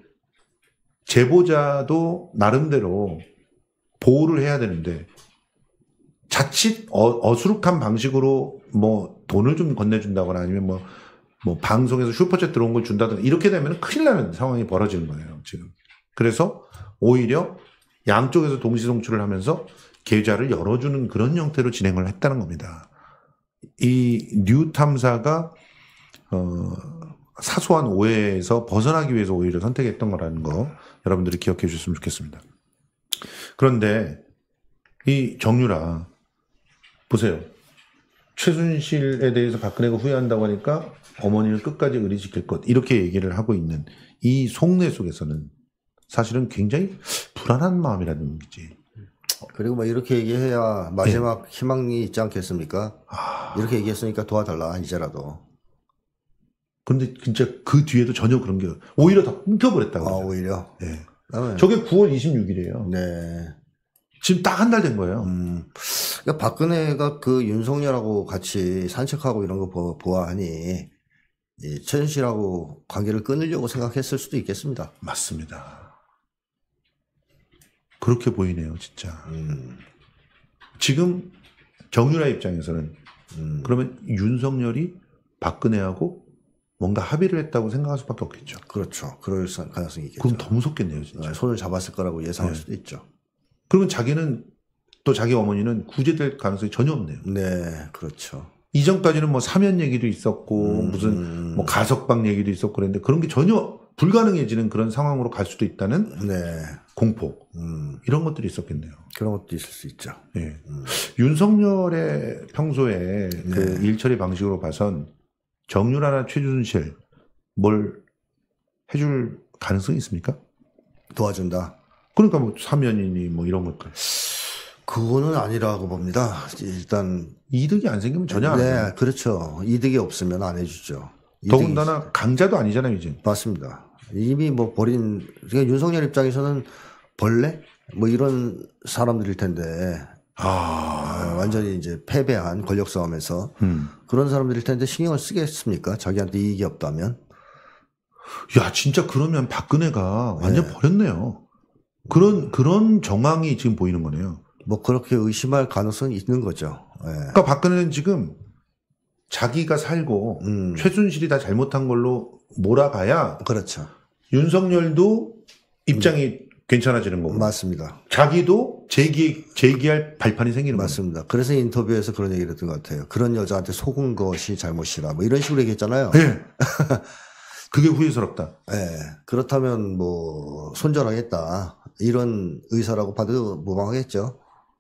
제보자도 나름대로 보호를 해야 되는데 자칫 어수룩한 방식으로 뭐 돈을 좀 건네준다거나 아니면 뭐 방송에서 슈퍼챗 들어온 걸 준다든가 이렇게 되면 큰일 나는 상황이 벌어지는 거예요, 지금. 그래서 오히려 양쪽에서 동시 송출을 하면서 계좌를 열어주는 그런 형태로 진행을 했다는 겁니다. 이 뉴 탐사가 사소한 오해에서 벗어나기 위해서 오히려 선택했던 거라는 거 여러분들이 기억해 주셨으면 좋겠습니다. 그런데 이 정유라 보세요. 최순실에 대해서 박근혜가 후회한다고 하니까 어머니를 끝까지 의리지킬 것 이렇게 얘기를 하고 있는 이 속내 속에서는 사실은 굉장히 불안한 마음이라는 얘기지. 그리고 뭐 이렇게 얘기해야 마지막 희망이 있지 않겠습니까? 이렇게 얘기했으니까 도와달라 이제라도. 그런데 진짜 그 뒤에도 전혀 그런 게 오히려 더 끊겨버렸다고. 오히려. 네. 저게 9월 26일이에요. 네. 지금 딱 한 달 된 거예요. 그러니까 박근혜가 그 윤석열하고 같이 산책하고 이런 거 보아하니 이 최순실하고 관계를 끊으려고 생각했을 수도 있겠습니다. 맞습니다. 그렇게 보이네요, 진짜. 지금 정유라 입장에서는 그러면 윤석열이 박근혜하고 뭔가 합의를 했다고 생각할 수밖에 없겠죠. 그렇죠. 그럴 가능성이 있겠죠. 그럼 더 무섭겠네요, 진짜. 손을 잡았을 거라고 예상할 수도 있죠. 그러면 자기는 또 자기 어머니는 구제될 가능성이 전혀 없네요. 네, 그렇죠. 이전까지는 뭐 사면 얘기도 있었고 무슨 뭐 가석방 얘기도 있었고 그랬는데 그런 게 전혀 불가능해지는 그런 상황으로 갈 수도 있다는 공포 이런 것들이 있었겠네요. 그런 것도 있을 수 있죠. 네. 윤석열의 평소에 그 일처리 방식으로 봐선 정유라나 최순실 뭘 해줄 가능성이 있습니까? 도와준다. 그러니까 뭐 사면이니 뭐 이런 것들. 그거는 아니라고 봅니다. 일단 이득이 안 생기면 전혀 안 해요. 네, 그렇죠. 이득이 없으면 안 해주죠. 더군다나 강자도 아니잖아요, 이제. 맞습니다. 이미 뭐 버린 그러니까 윤석열 입장에서는 벌레 뭐 이런 사람들일 텐데 완전히 이제 패배한 권력 싸움에서 그런 사람들일 텐데 신경을 쓰겠습니까? 자기한테 이익이 없다면. 야, 진짜 그러면 박근혜가 완전 버렸네요. 그런 정황이 지금 보이는 거네요. 뭐 그렇게 의심할 가능성이 있는 거죠. 그러니까 박근혜는 지금 자기가 살고 최순실이 다 잘못한 걸로 몰아가야 그렇죠. 윤석열도 입장이 괜찮아지는 거고. 맞습니다. 자기도 제기할 발판이 생기는 거예요. 맞습니다. 그래서 인터뷰에서 그런 얘기를 했던 것 같아요. 그런 여자한테 속은 것이 잘못이라 뭐 이런 식으로 얘기했잖아요. 네. 그게 후회스럽다. 네. 그렇다면 뭐 손절하겠다. 이런 의사라고 봐도 무방하겠죠.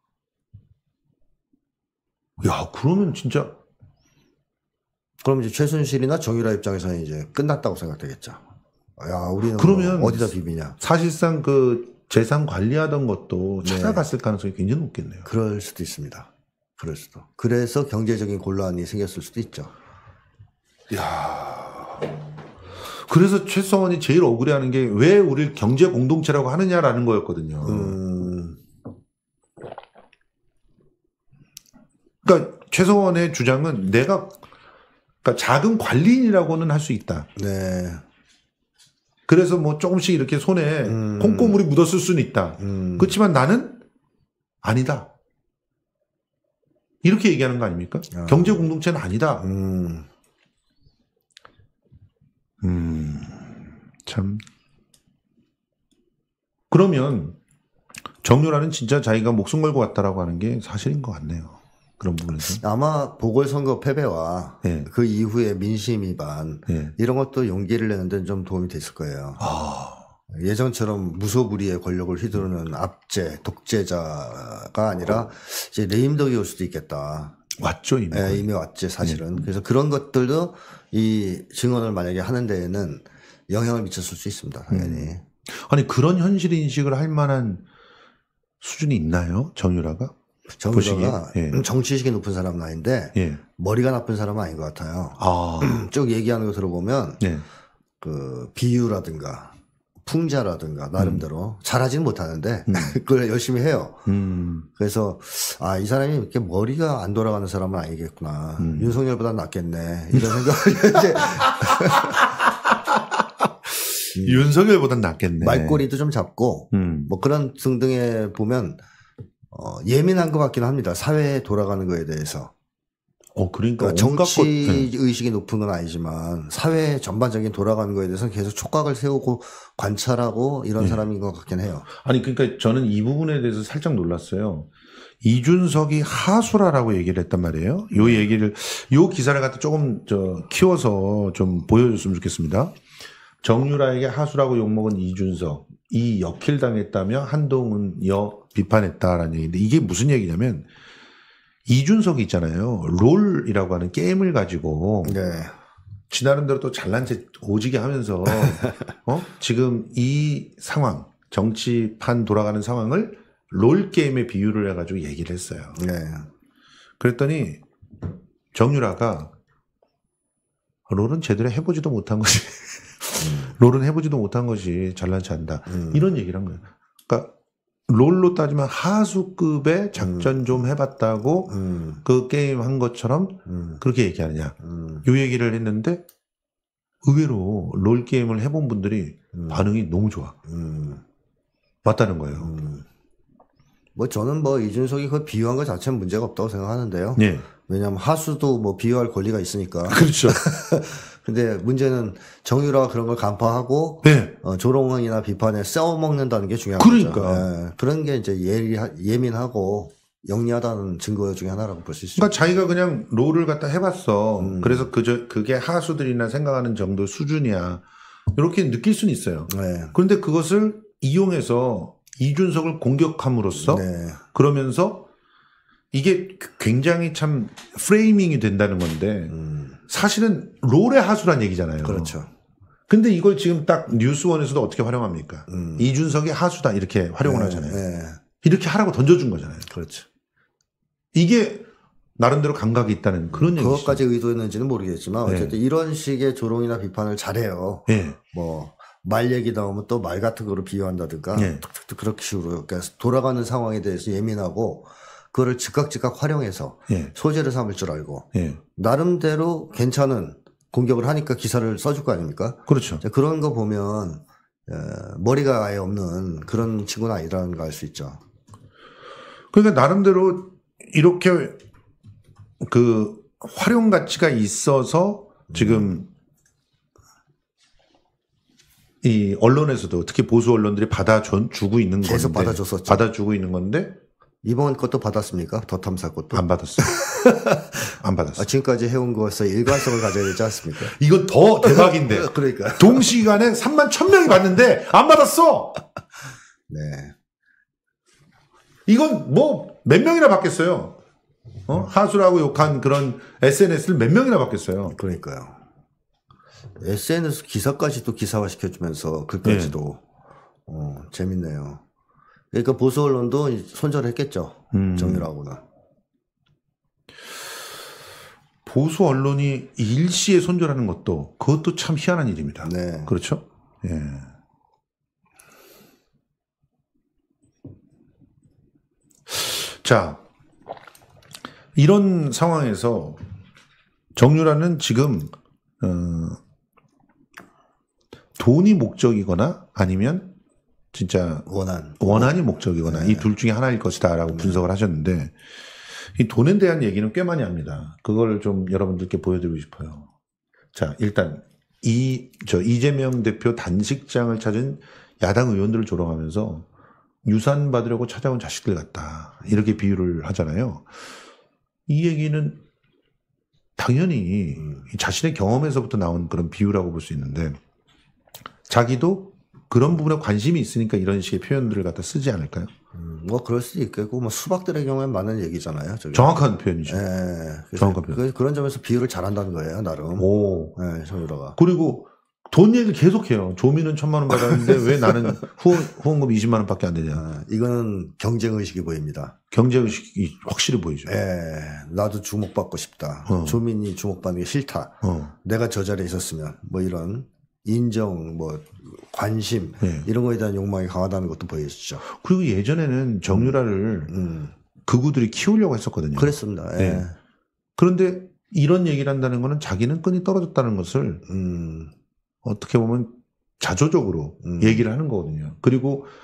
야, 그러면 진짜. 그럼 이제 최순실이나 정유라 입장에서는 이제 끝났다고 생각되겠죠. 야, 우리는 그러면 뭐 어디다 비비냐. 사실상 그 재산 관리하던 것도 찾아갔을 가능성이 굉장히 높겠네요. 그럴 수도 있습니다. 그럴 수도. 그래서 경제적인 곤란이 생겼을 수도 있죠. 야. 그래서 최성원이 제일 억울해하는 게 왜 우리를 경제 공동체라고 하느냐라는 거였거든요. 그러니까 최성원의 주장은 그러니까 작은 관리인이라고는 할 수 있다. 네. 그래서 뭐 조금씩 이렇게 손에 콩고물이 묻었을 수는 있다. 그렇지만 나는 아니다. 이렇게 얘기하는 거 아닙니까? 경제 공동체는 아니다. 참. 그러면 정유라는 진짜 자기가 목숨 걸고 왔다라고 하는 게 사실인 것 같네요. 그런 부분에서. 아마 보궐선거 패배와 그 이후에 민심 위반 이런 것도 용기를 내는 데는 좀 도움이 됐을 거예요. 예전처럼 무소불위의 권력을 휘두르는 압제, 독재자가 아니라 이제 레임덕이 올 수도 있겠다. 왔죠, 이미. 네, 이미 왔지, 사실은. 그래서 그런 것들도 이 증언을 만약에 하는 데에는 영향을 미쳤을 수 있습니다, 당연히. 아니, 그런 현실 인식을 할 만한 수준이 있나요, 정유라가? 정유라가 정치의식이 높은 사람은 아닌데 머리가 나쁜 사람은 아닌 것 같아요. 쭉 얘기하는 거 들어보면 그 비유라든가 풍자라든가 나름대로 잘하지는 못하는데 그걸 열심히 해요. 그래서 이 사람이 이렇게 머리가 안 돌아가는 사람은 아니겠구나. 윤석열보다 낫겠네. 이런 생각을 이제 윤석열보단 낫겠네. 말꼬리도 좀 잡고 뭐 그런 등등에 보면 예민한 것 같긴 합니다. 사회에 돌아가는 거에 대해서. 그러니까 정치 의식이 높은 건 아니지만 사회 전반적인 돌아가는 거에 대해서는 계속 촉각을 세우고 관찰하고 이런 사람인 것 같긴 해요. 아니 그러니까 저는 이 부분에 대해서 살짝 놀랐어요. 이준석이 하수라라고 얘기를 했단 말이에요. 요 기사를 갖다 조금 키워서 좀 보여줬으면 좋겠습니다. 정유라에게 하수라고 욕먹은 이준석, 이 역킬당했다며 한동훈 비판했다라는 얘기인데 이게 무슨 얘기냐면 이준석이 있잖아요. 롤이라고 하는 게임을 가지고 지 나름대로 또 잘난 체 오지게 하면서 지금 이 상황, 정치판 돌아가는 상황을 롤 게임에 비유를 해가지고 얘기를 했어요. 그랬더니 정유라가 롤은 제대로 해보지도 못한 것이 롤은 해보지도 못한 것이 잘난 체 한다. 이런 얘기를 한 거예요. 그러니까 롤로 따지면 하수급의 작전 좀 해봤다고 그 게임 한 것처럼 그렇게 얘기하느냐. 요 얘기를 했는데 의외로 롤 게임을 해본 분들이 반응이 너무 좋아. 맞다는 거예요. 뭐 저는 뭐 이준석이 그 비유한 것 자체는 문제가 없다고 생각하는데요. 왜냐하면 하수도 뭐 비유할 권리가 있으니까. 그렇죠. 근데 문제는 정유라가 그런 걸 간파하고 조롱이나 비판에 써먹는다는 게 중요한 거죠. 그런 게 이제 예민하고 영리하다는 증거 중에 하나라고 볼 수 있습니다. 그러니까 자기가 그냥 롤을 갖다 해봤어. 그래서 그게 하수들이나 생각하는 정도 수준이야. 이렇게 느낄 수는 있어요. 그런데 그것을 이용해서 이준석을 공격함으로써 그러면서 이게 굉장히 참 프레이밍이 된다는 건데 사실은 롤의 하수란 얘기잖아요. 그렇죠. 근데 이걸 지금 딱 뉴스원에서도 어떻게 활용합니까? 이준석이 하수다 이렇게 활용을 하잖아요. 이렇게 하라고 던져준 거잖아요. 그렇죠. 이게 나름대로 감각이 있다는 그런 얘기죠. 그것까지 의도했는지는 모르겠지만 어쨌든 이런 식의 조롱이나 비판을 잘해요. 뭐 말 얘기 나오면 또 말 같은 거로 비유한다든가 툭툭툭 그렇게 식으로 그러니까 돌아가는 상황에 대해서 예민하고 그거를 즉각 활용해서 소재를 삼을 줄 알고 나름대로 괜찮은 공격을 하니까 기사를 써줄 거 아닙니까? 그렇죠. 그런 거 보면 머리가 아예 없는 그런 친구는 아니라는 걸 알 수 있죠. 그러니까 나름대로 이렇게 그 활용 가치가 있어서 지금 이 언론에서도 특히 보수 언론들이 받아주고 있는 건데 계속 받아줬었죠. 받아주고 있는 건데 이번 것도 받았습니까? 더 탐사 것도? 안 받았어요. 안 받았어요. 지금까지 해온 것에 일관성을 가져야 되지 않습니까? 이거 더 대박인데. 그러니까. 동시간에 31,000명이 받는데 안 받았어. 이건 뭐 몇 명이나 받겠어요. 하수라고 욕한 그런 SNS를 몇 명이나 받겠어요. 그러니까요. SNS 기사까지 또 기사화 시켜주면서 글까지도 재밌네요. 그러니까 보수 언론도 손절했겠죠. 정유라하고는. 보수 언론이 일시에 손절하는 그것도 참 희한한 일입니다. 그렇죠? 자, 이런 상황에서 정유라는 지금 돈이 목적이거나 아니면 진짜 원한이 목적이거나 이 둘 중에 하나일 것이다라고 분석을 하셨는데 이 돈에 대한 얘기는 꽤 많이 합니다. 그걸 좀 여러분들께 보여드리고 싶어요. 자, 일단 이재명 대표 단식장을 찾은 야당 의원들을 조롱하면서 유산 받으려고 찾아온 자식들 같다 이렇게 비유를 하잖아요. 이 얘기는 당연히 자신의 경험에서부터 나온 그런 비유라고 볼 수 있는데 자기도 그런 부분에 관심이 있으니까 이런 식의 표현들을 갖다 쓰지 않을까요? 뭐 그럴 수도 있겠고 뭐 수박들의 경우엔 많은 얘기잖아요. 저게. 정확한 표현이죠. 정확한 표현. 그런 점에서 비유를 잘한다는 거예요, 나름. 정유라가. 그리고 돈 얘기를 계속해요. 조민은 1,000만 원 받았는데 왜 나는 후원금 20만 원밖에 안 되냐. 이거는 경쟁의식이 보입니다. 경쟁의식이 확실히 보이죠. 나도 주목받고 싶다. 조민이 주목받는 게 싫다. 내가 저 자리에 있었으면 뭐 이런 인정, 뭐 관심 이런 거에 대한 욕망이 강하다는 것도 보여지죠. 그리고 예전에는 정유라를 극우들이 키우려고 했었거든요. 그랬습니다. 그런데 이런 얘기를 한다는 거는 자기는 끈이 떨어졌다는 것을 어떻게 보면 자조적으로 얘기를 하는 거거든요. 그리고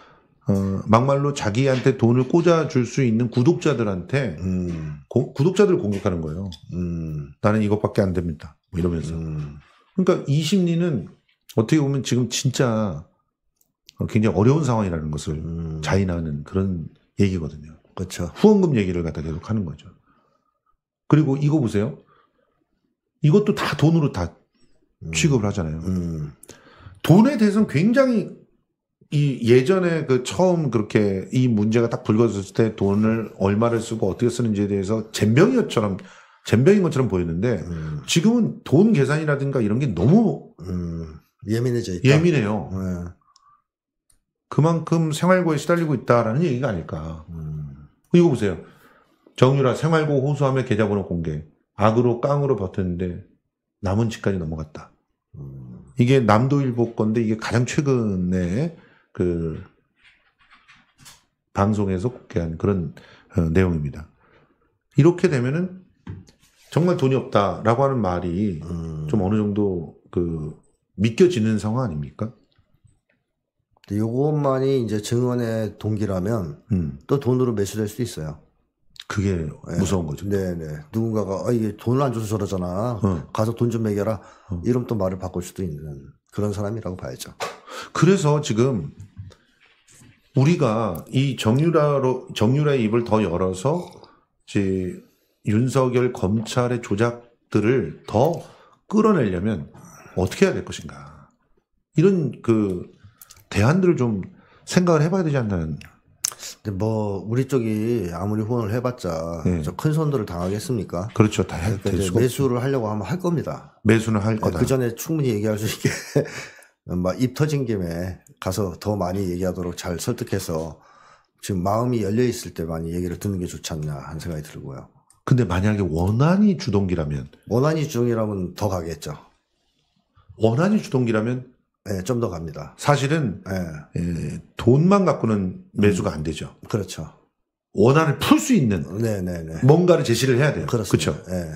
막말로 자기한테 돈을 꽂아줄 수 있는 구독자들한테 구독자들을 공격하는 거예요. 나는 이것밖에 안 됩니다. 뭐 이러면서. 그러니까 이 심리는 어떻게 보면 지금 진짜 굉장히 어려운 상황이라는 것을 자인하는 그런 얘기거든요. 그렇죠. 후원금 얘기를 갖다 계속 하는 거죠. 그리고 이거 보세요. 이것도 다 돈으로 다 취급을 하잖아요. 돈에 대해서는 굉장히 예전에 그 처음 그렇게 이 문제가 딱 불거졌을 때 돈을 얼마를 쓰고 어떻게 쓰는지에 대해서 젬병인 것처럼 보였는데 지금은 돈 계산이라든가 이런 게 너무 예민해져 있다. 예민해요. 네. 그만큼 생활고에 시달리고 있다라는 얘기가 아닐까. 이거 보세요. 정유라 생활고 호소하며 계좌번호 공개. 악으로 깡으로 버텼는데 남은 집까지 넘어갔다. 이게 남도일보 건데 이게 가장 최근에 그 방송에서 공개한 그런 내용입니다. 이렇게 되면은 정말 돈이 없다라고 하는 말이 좀 어느 정도 그 믿겨지는 상황 아닙니까? 이것만이 이제 증언의 동기라면 또 돈으로 매수될 수 있어요. 그게 무서운 거죠. 네네. 누군가가 이게 돈을 안 줘서 저러잖아. 가서 돈 좀 매겨라. 이러면 또 말을 바꿀 수도 있는 그런 사람이라고 봐야죠. 그래서 지금 우리가 이 정유라의 입을 더 열어서 이제 윤석열 검찰의 조작들을 더 끌어내려면 어떻게 해야 될 것인가. 이런 그 대안들을 좀 생각을 해봐야 되지 않나는. 근데 뭐 우리 쪽이 아무리 후원을 해봤자 네. 저 큰 손들을 당하겠습니까? 그렇죠. 다 그러니까 이제 매수를 하려고 하면 할 겁니다. 매수는 할 거다. 그 전에 충분히 얘기할 수 있게 막 입 터진 김에 가서 더 많이 얘기하도록 잘 설득해서 지금 마음이 열려 있을 때 많이 얘기를 듣는 게 좋지 않나 하는 생각이 들고요. 근데 만약에 원한이 주동기라면 더 가겠죠. 원한이 주동기라면 네, 좀 더 갑니다. 사실은 돈만 갖고는 매수가 안 되죠. 그렇죠. 원한을 풀 수 있는 뭔가를 제시를 해야 돼요. 그렇죠. 네.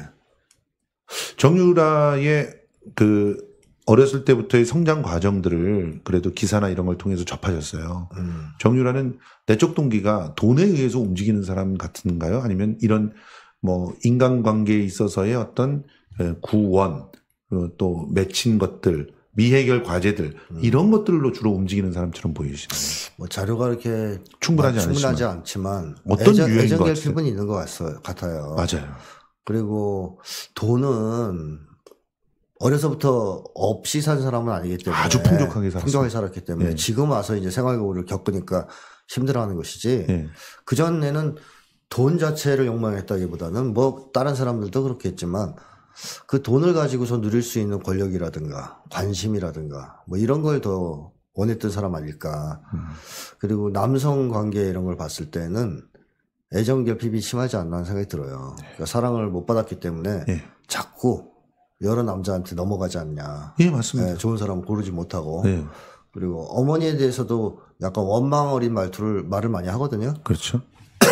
정유라의 그 어렸을 때부터의 성장 과정들을 그래도 기사나 이런 걸 통해서 접하셨어요. 정유라는 내적 동기가 돈에 의해서 움직이는 사람 같은가요? 아니면 이런 뭐 인간관계에 있어서의 어떤 구원, 또 맺힌 것들, 미해결 과제들 이런 것들로 주로 움직이는 사람처럼 보이시나요? 뭐 자료가 이렇게 충분하지 않지만 어떤 유형인 것 애정결 필분이 있는 것 같아요. 맞아요. 그리고 돈은 어려서부터 없이 산 사람은 아니기 때문에 아주 풍족하게 살았기 때문에 지금 와서 이제 생활고를 겪으니까 힘들어하는 것이지. 그 전에는 돈 자체를 욕망했다기보다는 뭐 다른 사람들도 그렇겠지만 그 돈을 가지고서 누릴 수 있는 권력이라든가 관심이라든가 뭐 이런 걸 더 원했던 사람 아닐까. 그리고 남성 관계 이런 걸 봤을 때는 애정결핍이 심하지 않나 하는 생각이 들어요. 그러니까 사랑을 못 받았기 때문에 자꾸 여러 남자한테 넘어가지 않냐. 예, 맞습니다. 좋은 사람을 고르지 못하고. 그리고 어머니에 대해서도 약간 원망 어린 말을 많이 하거든요. 그렇죠.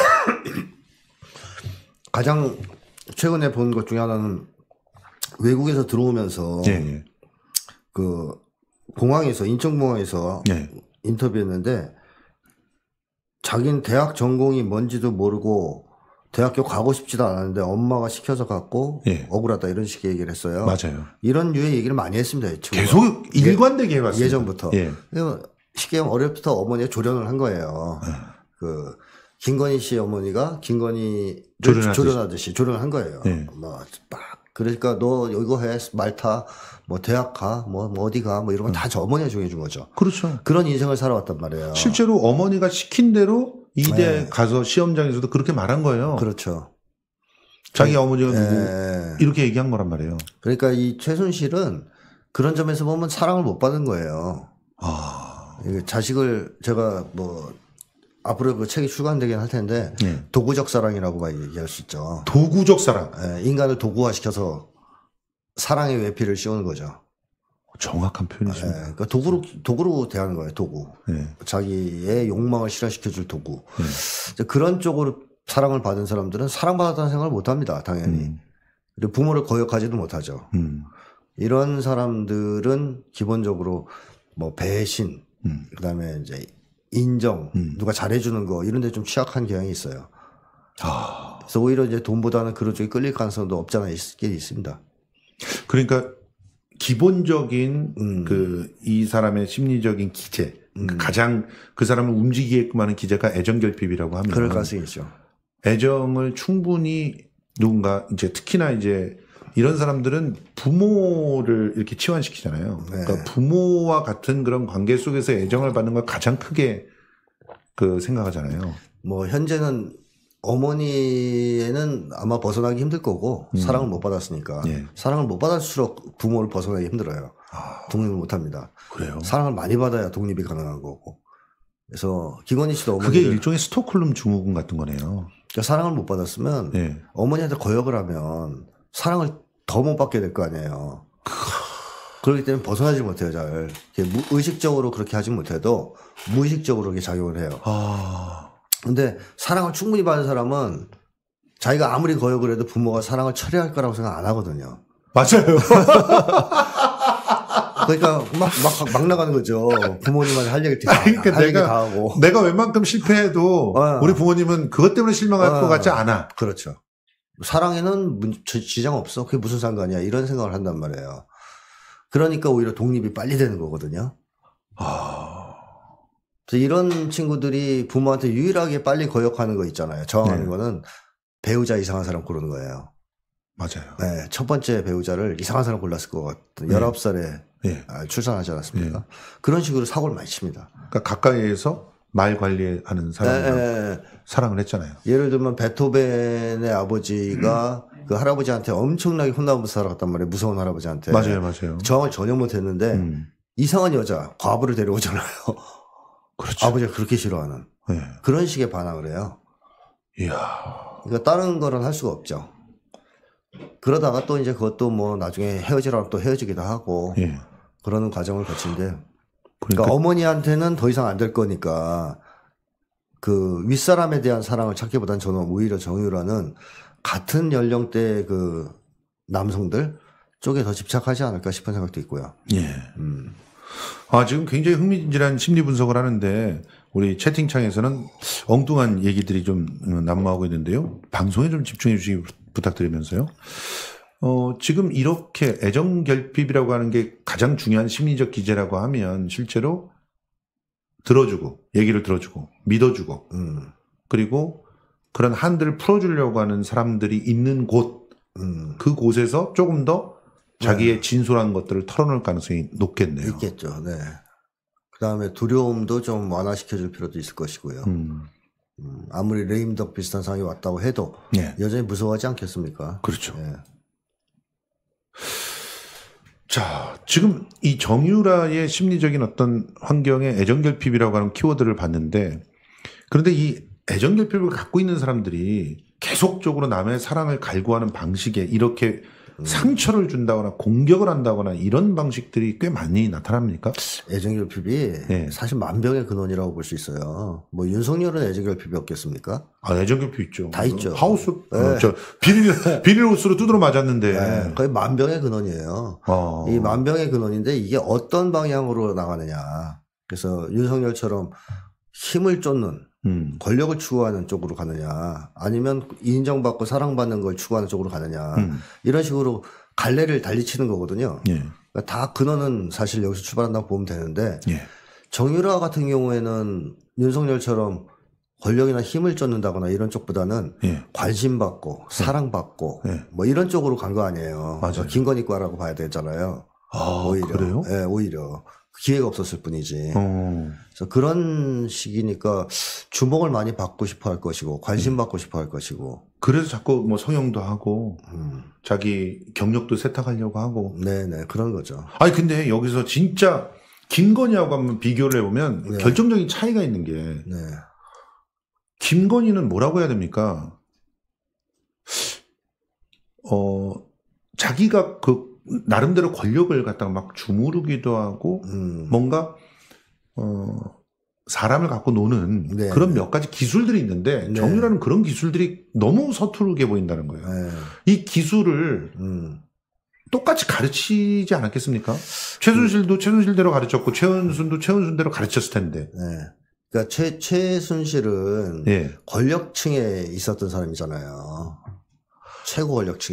가장 최근에 본 것 중에 하나는 외국에서 들어오면서 그 공항에서 인천공항에서 인터뷰했는데 자기는 대학 전공이 뭔지도 모르고 대학교 가고 싶지도 않았는데 엄마가 시켜서 갔고 억울하다 이런 식의 얘기를 했어요. 맞아요. 이런 류의 얘기를 많이 했습니다. 계속 일관되게 해왔습니다. 예전부터. 쉽게 하면 어려부터 어머니가 조련을 한 거예요. 그 김건희 씨 어머니가 김건희 조련하듯이 조련을 한 거예요. 뭐 그러니까 너 이거 해, 말타, 뭐 대학 가, 뭐 어디 가, 뭐 이런 건 다 저 어머니가 정해준 거죠. 그렇죠. 그런 인생을 살아왔단 말이에요. 실제로 어머니가 시킨 대로 이대 가서 시험장에서도 그렇게 말한 거예요. 그렇죠. 자기 어머니가 누구 이렇게 얘기한 거란 말이에요. 그러니까 이 최순실은 그런 점에서 보면 사랑을 못 받은 거예요. 자식을 제가 뭐 앞으로 그 책이 출간되긴 할 텐데 도구적 사랑이라고 얘기할 수 있죠. 도구적 사랑. 인간을 도구화시켜서 사랑의 외피를 씌우는 거죠. 정확한 표현이십니다. 그러니까 도구로 대하는 거예요. 도구. 자기의 욕망을 실현시켜줄 도구. 그런 쪽으로 사랑을 받은 사람들은 사랑받았다는 생각을 못합니다. 당연히. 그리고 부모를 거역하지도 못하죠. 이런 사람들은 기본적으로 뭐 배신, 그다음에 이제 인정, 누가 잘해주는 거 이런 데 좀 취약한 경향이 있어요. 그래서 오히려 이제 돈보다는 그런 쪽에 끌릴 가능성도 없지 않아 있긴 있습니다. 그러니까 기본적인 이 사람의 심리적인 기제, 가장 그 사람을 움직이게끔 하는 기제가 애정결핍이라고 하면 그럴 가능성이 있죠. 애정을 충분히 누군가 이제 특히나 이제 이런 사람들은 부모를 이렇게 치환시키잖아요. 네. 그러니까 부모와 같은 그런 관계 속에서 애정을 받는 걸 가장 크게 생각하잖아요. 뭐 현재는 어머니에는 아마 벗어나기 힘들 거고 사랑을 못 받았으니까 예. 사랑을 못 받을수록 부모를 벗어나기 힘들어요. 독립을 못 합니다. 그래요? 사랑을 많이 받아야 독립이 가능한 거고. 그래서 김건희 씨도 어머니 그게 일종의 스톡홀름 증후군 같은 거네요. 그러니까 사랑을 못 받았으면 예. 어머니한테 거역을 하면 사랑을 더 못 받게 될 거 아니에요. 그렇기 때문에 벗어나지 못해요, 잘. 의식적으로 그렇게 하지 못해도 무의식적으로 그렇게 작용을 해요. 근데 사랑을 충분히 받은 사람은 자기가 아무리 거역을 해도 부모가 사랑을 철회할 거라고 생각 안 하거든요. 맞아요. 그러니까 막 나가는 거죠. 부모님한테 할 얘기 다 하고. 내가 웬만큼 실패해도 우리 부모님은 그것 때문에 실망할 것 같지 않아. 그렇죠. 사랑에는 지장 없어. 그게 무슨 상관이야. 이런 생각을 한단 말이에요. 그러니까 오히려 독립이 빨리 되는 거거든요. 그래서 이런 친구들이 부모한테 유일하게 빨리 거역하는 거 있잖아요. 저항하는 네. 거는 배우자 이상한 사람 고르는 거예요. 맞아요. 네, 첫 번째 배우자를 이상한 사람 골랐을 것 같은 19살에 네. 출산하지 않았습니까? 네. 그런 식으로 사고를 많이 칩니다. 그러니까 가까이에서 말 관리하는 사람을 네. 사랑을 했잖아요. 예를 들면 베토벤의 아버지가 그 할아버지한테 엄청나게 혼나면서 살아갔단 말이에요. 무서운 할아버지한테. 맞아요, 맞아요. 저항을 전혀 못했는데 이상한 여자, 과부를 데려오잖아요. 그렇죠. 아버지가 그렇게 싫어하는 네. 그런 식의 반항을 해요. 이야. 그러니까 다른 거는 할 수가 없죠. 그러다가 또 이제 그것도 뭐 나중에 헤어지라고 또 헤어지기도 하고 예. 그러는 과정을 거친데 그러니까 어머니한테는 더 이상 안 될 거니까 그 윗사람에 대한 사랑을 찾기보다는 저는 오히려 정유라는 같은 연령대 그 남성들 쪽에 더 집착하지 않을까 싶은 생각도 있고요. 예. 지금 굉장히 흥미진진한 심리 분석을 하는데 우리 채팅창에서는 엉뚱한 얘기들이 좀 난무하고 있는데요. 방송에 좀 집중해 주시기 부탁드리면서요. 지금 이렇게 애정결핍이라고 하는 게 가장 중요한 심리적 기제라고 하면 실제로 들어주고 얘기를 들어주고 믿어주고 그리고 그런 한들을 풀어주려고 하는 사람들이 있는 곳 그 곳에서 조금 더 자기의 네. 진솔한 것들을 털어놓을 가능성이 높겠네요. 있겠죠. 네. 그다음에 두려움도 좀 완화시켜줄 필요도 있을 것이고요. 아무리 레임덕 비슷한 상황이 왔다고 해도 네. 여전히 무서워하지 않겠습니까? 그렇죠. 네. 자, 지금 이 정유라의 심리적인 어떤 환경에 애정결핍이라고 하는 키워드를 봤는데 그런데 이 애정결핍을 갖고 있는 사람들이 계속적으로 남의 사랑을 갈구하는 방식에 이렇게 상처를 준다거나 공격을 한다거나 이런 방식들이 꽤 많이 나타납니까? 애정결핍이 네. 사실 만병의 근원이라고 볼 수 있어요. 뭐 윤석열은 애정결핍이 없겠습니까? 애정결핍 있죠. 다 있죠. 하우스 네. 비닐 호스로 두드러 맞았는데 네. 거의 만병의 근원이에요. 이 만병의 근원인데 이게 어떤 방향으로 나가느냐. 그래서 윤석열처럼 힘을 쫓는 권력을 추구하는 쪽으로 가느냐 아니면 인정받고 사랑받는 걸 추구하는 쪽으로 가느냐 이런 식으로 갈래를 달리치는 거거든요. 예. 그러니까 다 근원은 사실 여기서 출발한다고 보면 되는데 예. 정유라 같은 경우에는 윤석열처럼 권력이나 힘을 쫓는다거나 이런 쪽보다는 예. 관심받고 사랑받고 뭐 이런 쪽으로 간 거 아니에요. 맞아요. 김건희과라고 봐야 되잖아요. 오히려. 그래요? 네, 오히려. 기회가 없었을 뿐이지. 그래서 그런 식이니까 주목을 많이 받고 싶어 할 것이고 관심 받고 싶어 할 것이고. 그래서 자꾸 뭐 성형도 하고 자기 경력도 세탁하려고 하고. 네네 그런 거죠. 아니 근데 여기서 진짜 김건희하고 한번 비교를 해보면 네. 결정적인 차이가 있는 게 네. 김건희는 뭐라고 해야 됩니까? 자기가 그 나름대로 권력을 갖다가 막 주무르기도 하고 뭔가 사람을 갖고 노는 네. 그런 몇 가지 기술들이 있는데 네. 정유라는 그런 기술들이 너무 서투르게 보인다는 거예요. 네. 이 기술을 똑같이 가르치지 않았겠습니까? 최순실도 최순실대로 가르쳤고 최은순도 최은순대로 가르쳤을 텐데. 네. 그러니까 최순실은 예. 권력층에 있었던 사람이잖아요. 최고 권력층에.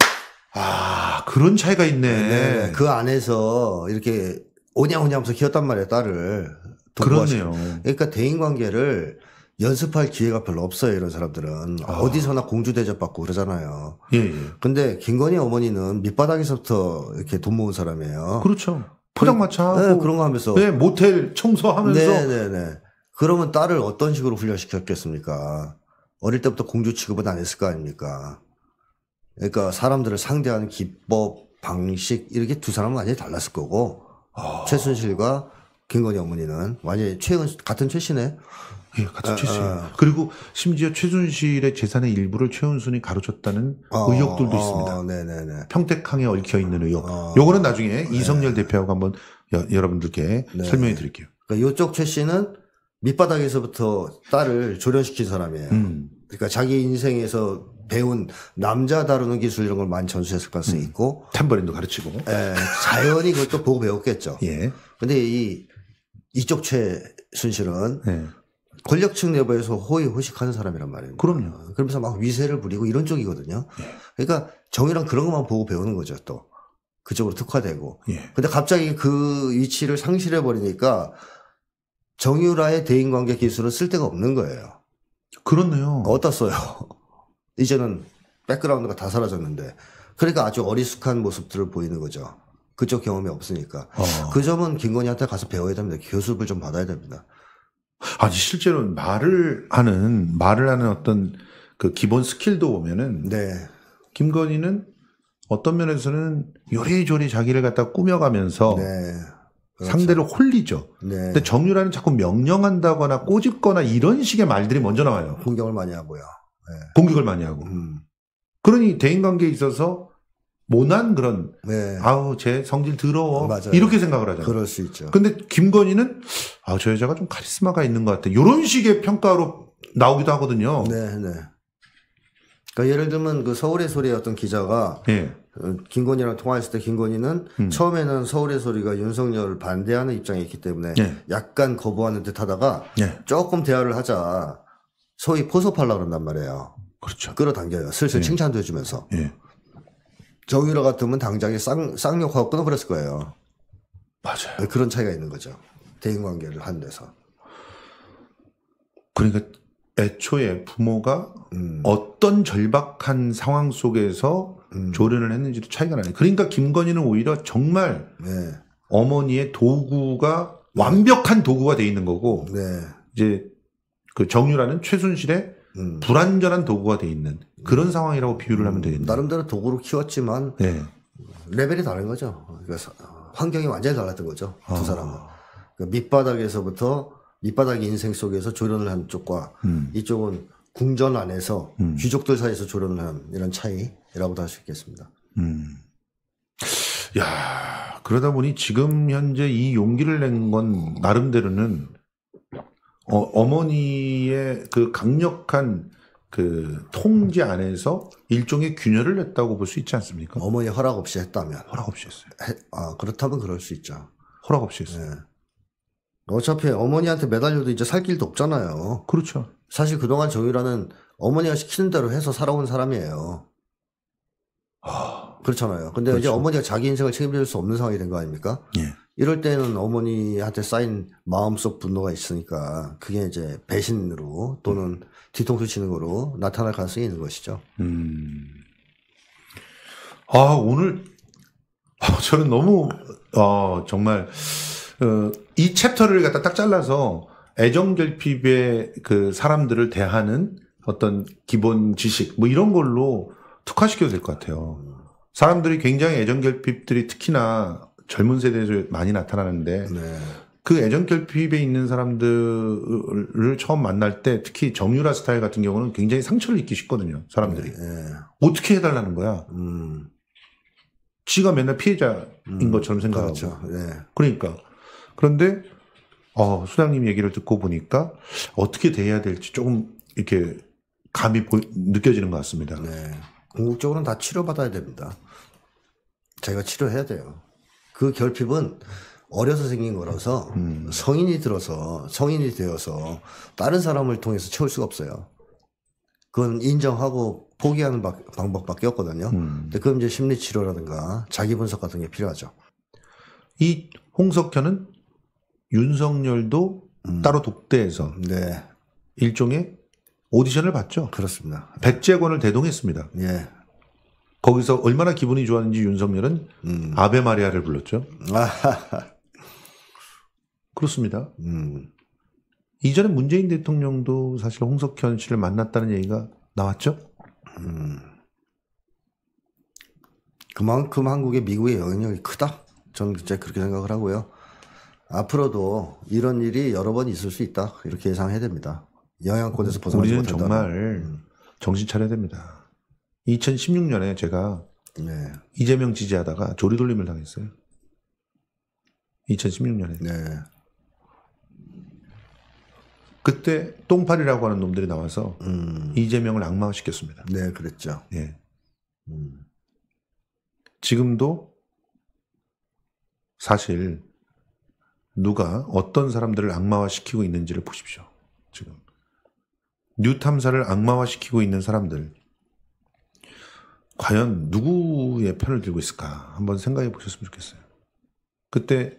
아, 그런 차이가 있네. 네, 그 안에서 이렇게 오냐오냐 하면서 키웠단 말이에요, 딸을. 그렇네요. 그러니까 대인관계를 연습할 기회가 별로 없어요, 이런 사람들은. 어디서나 공주 대접받고 그러잖아요. 예. 근데 김건희 어머니는 밑바닥에서부터 이렇게 돈 모은 사람이에요. 그렇죠. 포장마차 하고. 네, 그런 거 하면서. 네, 모텔 청소하면서. 네네네. 그러면 딸을 어떤 식으로 훈련시켰겠습니까? 어릴 때부터 공주 취급은 안 했을 거 아닙니까? 그러니까 사람들을 상대하는 기법, 방식, 이렇게 두 사람은 완전히 달랐을 거고, 최순실과 김건희 어머니는 완전히 같은 최씨네. 예, 같은 최씨예요. 그리고 심지어 최순실의 재산의 일부를 최은순이 가로줬다는 의혹들도 있습니다. 네네네. 평택항에 얽혀 있는 의혹. 요거는 나중에 이성열 대표하고 한번 여러분들께 설명해 드릴게요. 그러니까 이쪽 최씨는 밑바닥에서부터 딸을 조련시킨 사람이에요. 그러니까 자기 인생에서 배운 남자 다루는 기술 이런 걸 많이 전수했을 가능성이 있고. 탬버린도 가르치고. 예, 자연히 그것도 보고 배웠겠죠. 예. 근데 이쪽 최순실은 예. 권력층 내부에서 호의호식하는 사람이란 말이에요. 그럼요. 그러면서 막 위세를 부리고 이런 쪽이거든요. 예. 그러니까 정유랑 그런 것만 보고 배우는 거죠, 또. 그쪽으로 특화되고. 예. 근데 갑자기 그 위치를 상실해버리니까 정유라의 대인관계 기술은 쓸 데가 없는 거예요. 그렇네요. 어디다 써요? 이제는 백그라운드가 다 사라졌는데. 그러니까 아주 어리숙한 모습들을 보이는 거죠. 그쪽 경험이 없으니까. 그 점은 김건희한테 가서 배워야 됩니다. 교습을 좀 받아야 됩니다. 아니, 실제로 말을 하는 어떤 그 기본 스킬도 보면은. 네. 김건희는 어떤 면에서는 요리조리 자기를 갖다 꾸며가면서. 네. 그렇죠. 상대를 홀리죠. 네. 근데 정유라는 자꾸 명령한다거나 꼬집거나 이런 식의 말들이 먼저 나와요. 공격을 많이 하고요. 네. 공격을 많이 하고. 그러니 대인관계에 있어서 모난 그런 네. 아우 제 성질 더러워. 맞아요. 이렇게 생각을 하잖아요. 그럴 수 있죠. 근데 김건희는 아, 저 여자가 좀 카리스마가 있는 것 같아. 이런 식의 평가로 나오기도 하거든요. 네, 네. 그러니까 예를 들면 그 서울의 소리의 어떤 기자가 예. 김건희랑 통화했을 때 김건희는 처음에는 서울의 소리가 윤석열을 반대하는 입장에 있기 때문에 예. 약간 거부하는 듯 하다가 예. 조금 대화를 하자 소위 포섭하려고 그런단 말이에요. 그렇죠. 끌어당겨요. 슬슬 예. 칭찬도 해주면서. 예. 정유라 같으면 당장에 쌍욕하고 끊어버렸을 거예요. 맞아요. 그런 차이가 있는 거죠. 대인관계를 하는 데서. 그러니까 애초에 부모가 어떤 절박한 상황 속에서 조련을 했는지도 차이가 나요. 그러니까 김건희는 오히려 정말 네. 어머니의 도구가 완벽한 도구가 돼 있는 거고 네. 이제 그 정유라는 최순실의 불완전한 도구가 돼 있는 그런 상황이라고 비유를 하면 되겠네요. 나름대로 도구로 키웠지만 네. 레벨이 다른 거죠. 그래서 환경이 완전히 달랐던 거죠. 두 사람은. 그러니까 밑바닥 인생 속에서 조련을 한 쪽과 이쪽은 궁전 안에서 귀족들 사이에서 조련을 한 이런 차이라고도 할 수 있겠습니다. 야, 그러다 보니 지금 현재 이 용기를 낸 건 나름대로는 어머니의 그 강력한 그 통제 안에서 일종의 균열을 냈다고 볼 수 있지 않습니까? 어머니 허락 없이 했다면. 허락 없이 했어요. 그렇다면 그럴 수 있죠. 허락 없이 했어요. 네. 어차피 어머니한테 매달려도 이제 살 길도 없잖아요. 그렇죠. 사실 그동안 정유라는 어머니가 시키는 대로 해서 살아온 사람이에요. 그렇잖아요. 근데 그렇죠. 이제 어머니가 자기 인생을 책임질 수 없는 상황이 된 거 아닙니까? 예. 이럴 때는 어머니한테 쌓인 마음속 분노가 있으니까 그게 이제 배신으로 또는 뒤통수 치는 거로 나타날 가능성이 있는 것이죠. 오늘 저는 너무 정말 이 챕터를 갖다 딱 잘라서 애정결핍의 그 사람들을 대하는 어떤 기본 지식 뭐 이런 걸로 특화시켜도 될 것 같아요. 사람들이 굉장히 애정결핍들이 특히나 젊은 세대에서 많이 나타나는데 네. 그 애정결핍에 있는 사람들을 처음 만날 때 특히 정유라 스타일 같은 경우는 굉장히 상처를 입기 쉽거든요. 사람들이. 네. 어떻게 해달라는 거야. 지가 맨날 피해자인 것처럼 생각하고. 그렇죠. 네. 그러니까. 그런데 수장님 얘기를 듣고 보니까 어떻게 대해야 될지 조금 이렇게 감이 느껴지는 것 같습니다. 네. 궁극적으로는 다 치료받아야 됩니다. 자기가 치료해야 돼요. 그 결핍은 어려서 생긴 거라서 성인이 되어서 다른 사람을 통해서 채울 수가 없어요. 그건 인정하고 포기하는 방법밖에 없거든요. 근데 그럼 이제 심리치료라든가 자기 분석 같은 게 필요하죠. 이 홍석현은 윤석열도 따로 독대해서 네. 일종의 오디션을 봤죠. 그렇습니다. 백제권을 대동했습니다. 예. 거기서 얼마나 기분이 좋았는지 윤석열은 아베 마리아를 불렀죠. 그렇습니다. 이전에 문재인 대통령도 사실 홍석현 씨를 만났다는 얘기가 나왔죠. 그만큼 한국의 미국의 영향력이 크다. 저는 진짜 그렇게 생각을 하고요. 앞으로도 이런 일이 여러 번 있을 수 있다. 이렇게 예상해야 됩니다. 영향권에서 벗어나지 우리는 못한다. 정말 정신 차려야 됩니다. 2016년에 제가 네. 이재명 지지하다가 조리돌림을 당했어요. 2016년에. 네. 그때 똥파리라고 하는 놈들이 나와서 이재명을 악마화시켰습니다. 네, 그랬죠. 예. 지금도 사실 누가 어떤 사람들을 악마화시키고 있는지를 보십시오. 지금 뉴탐사를 악마화시키고 있는 사람들 과연 누구의 편을 들고 있을까 한번 생각해 보셨으면 좋겠어요. 그때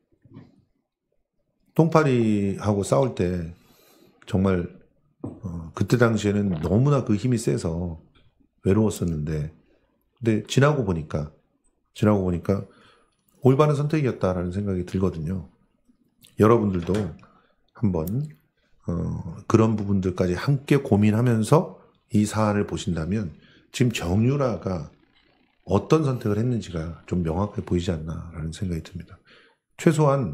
똥파리하고 싸울 때 정말 그때 당시에는 너무나 그 힘이 세서 외로웠었는데 근데 지나고 보니까 올바른 선택이었다라는 생각이 들거든요. 여러분들도 한번 그런 부분들까지 함께 고민하면서 이 사안을 보신다면 지금 정유라가 어떤 선택을 했는지가 좀 명확해 보이지 않나라는 생각이 듭니다. 최소한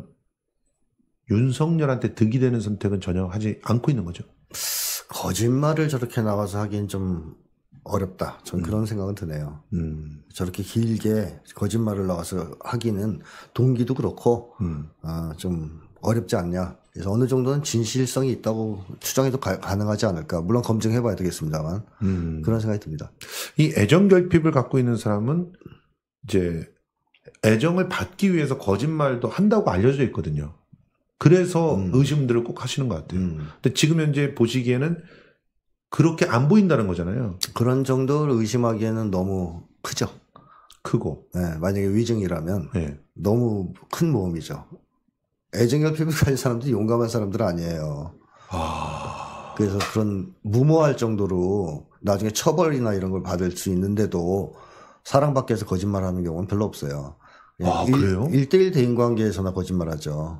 윤석열한테 득이 되는 선택은 전혀 하지 않고 있는 거죠. 거짓말을 저렇게 나와서 하기엔 좀 어렵다. 전 그런 생각은 드네요. 저렇게 길게 거짓말을 나와서 하기는 동기도 그렇고 좀 어렵지 않냐. 그래서 어느 정도는 진실성이 있다고 추정해도 가능하지 않을까. 물론 검증해봐야 되겠습니다만 그런 생각이 듭니다. 이 애정 결핍을 갖고 있는 사람은 이제 애정을 받기 위해서 거짓말도 한다고 알려져 있거든요. 그래서 의심들을 꼭 하시는 것 같아요. 근데 지금 현재 보시기에는 그렇게 안 보인다는 거잖아요. 그런 정도를 의심하기에는 너무 크죠. 크고. 네, 만약에 위증이라면 네. 너무 큰 모험이죠. 애정결핍을 가진 사람들이 용감한 사람들 아니에요. 그래서 그런 무모할 정도로 나중에 처벌이나 이런 걸 받을 수 있는데도 사랑받기 위해서 거짓말하는 경우는 별로 없어요. 그래요? 1대1 대인관계에서나 거짓말하죠.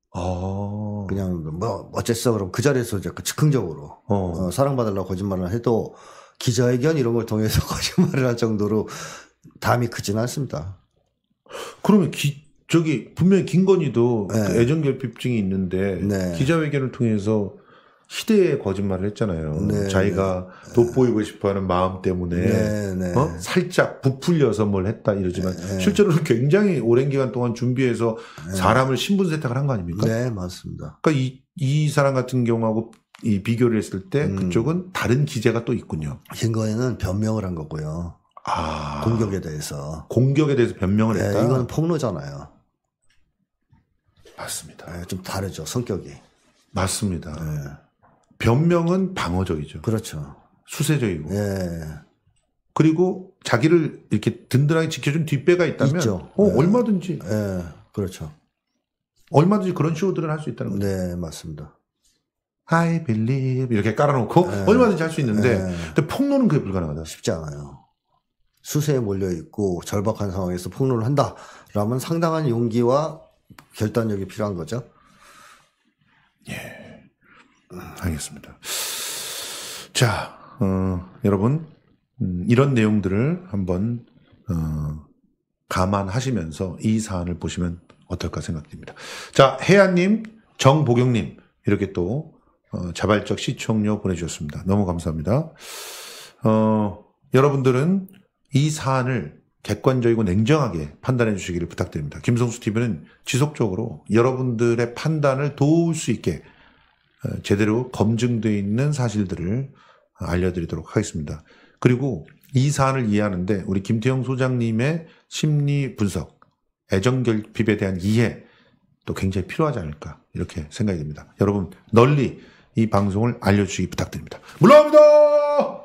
그냥 뭐 어쨌어 그럼 그 자리에서 즉흥적으로 사랑받으려고 거짓말을 해도 기자회견 이런 걸 통해서 거짓말을 할 정도로 담이 크진 않습니다. 그러면 분명히 김건희도 네. 그 애정결핍증이 있는데 네. 기자회견을 통해서 희대의 거짓말을 했잖아요. 네. 자기가 돋보이고 싶어하는 마음 때문에 살짝 부풀려서 뭘 했다 이러지만 실제로는 굉장히 오랜 기간 동안 준비해서 사람을 신분 세탁을 한 거 아닙니까? 네, 맞습니다. 그러니까 이 사람 같은 경우하고 이 비교를 했을 때 그쪽은 다른 기재가 또 있군요. 김건희는 변명을 한 거고요. 공격에 대해서 변명을 했다. 이건 폭로잖아요. 맞습니다. 좀 다르죠, 성격이. 맞습니다. 변명은 방어적이죠. 그렇죠. 수세적이고. 그리고 자기를 이렇게 든든하게 지켜준 뒷배가 있다면 있죠. 얼마든지. 그렇죠. 얼마든지 그런 쇼들을 할 수 있다는 거죠. 네, 맞습니다. I believe 이렇게 깔아놓고 얼마든지 할 수 있는데 근데 폭로는 그게 불가능하다. 쉽지 않아요. 수세에 몰려있고 절박한 상황에서 폭로를 한다라면 상당한 용기와 결단력이 필요한 거죠. 예. 알겠습니다. 자, 여러분, 이런 내용들을 한번, 감안하시면서 이 사안을 보시면 어떨까 생각됩니다. 자, 혜안님, 정보경님, 이렇게 또, 자발적 시청료 보내주셨습니다. 너무 감사합니다. 여러분들은 이 사안을 객관적이고 냉정하게 판단해 주시기를 부탁드립니다. 김성수 TV는 지속적으로 여러분들의 판단을 도울 수 있게 제대로 검증되어 있는 사실들을 알려드리도록 하겠습니다. 그리고 이 사안을 이해하는데 우리 김태형 소장님의 심리 분석, 애정결핍에 대한 이해, 또 굉장히 필요하지 않을까 이렇게 생각이 듭니다. 여러분 널리 이 방송을 알려주시기 부탁드립니다. 물러갑니다.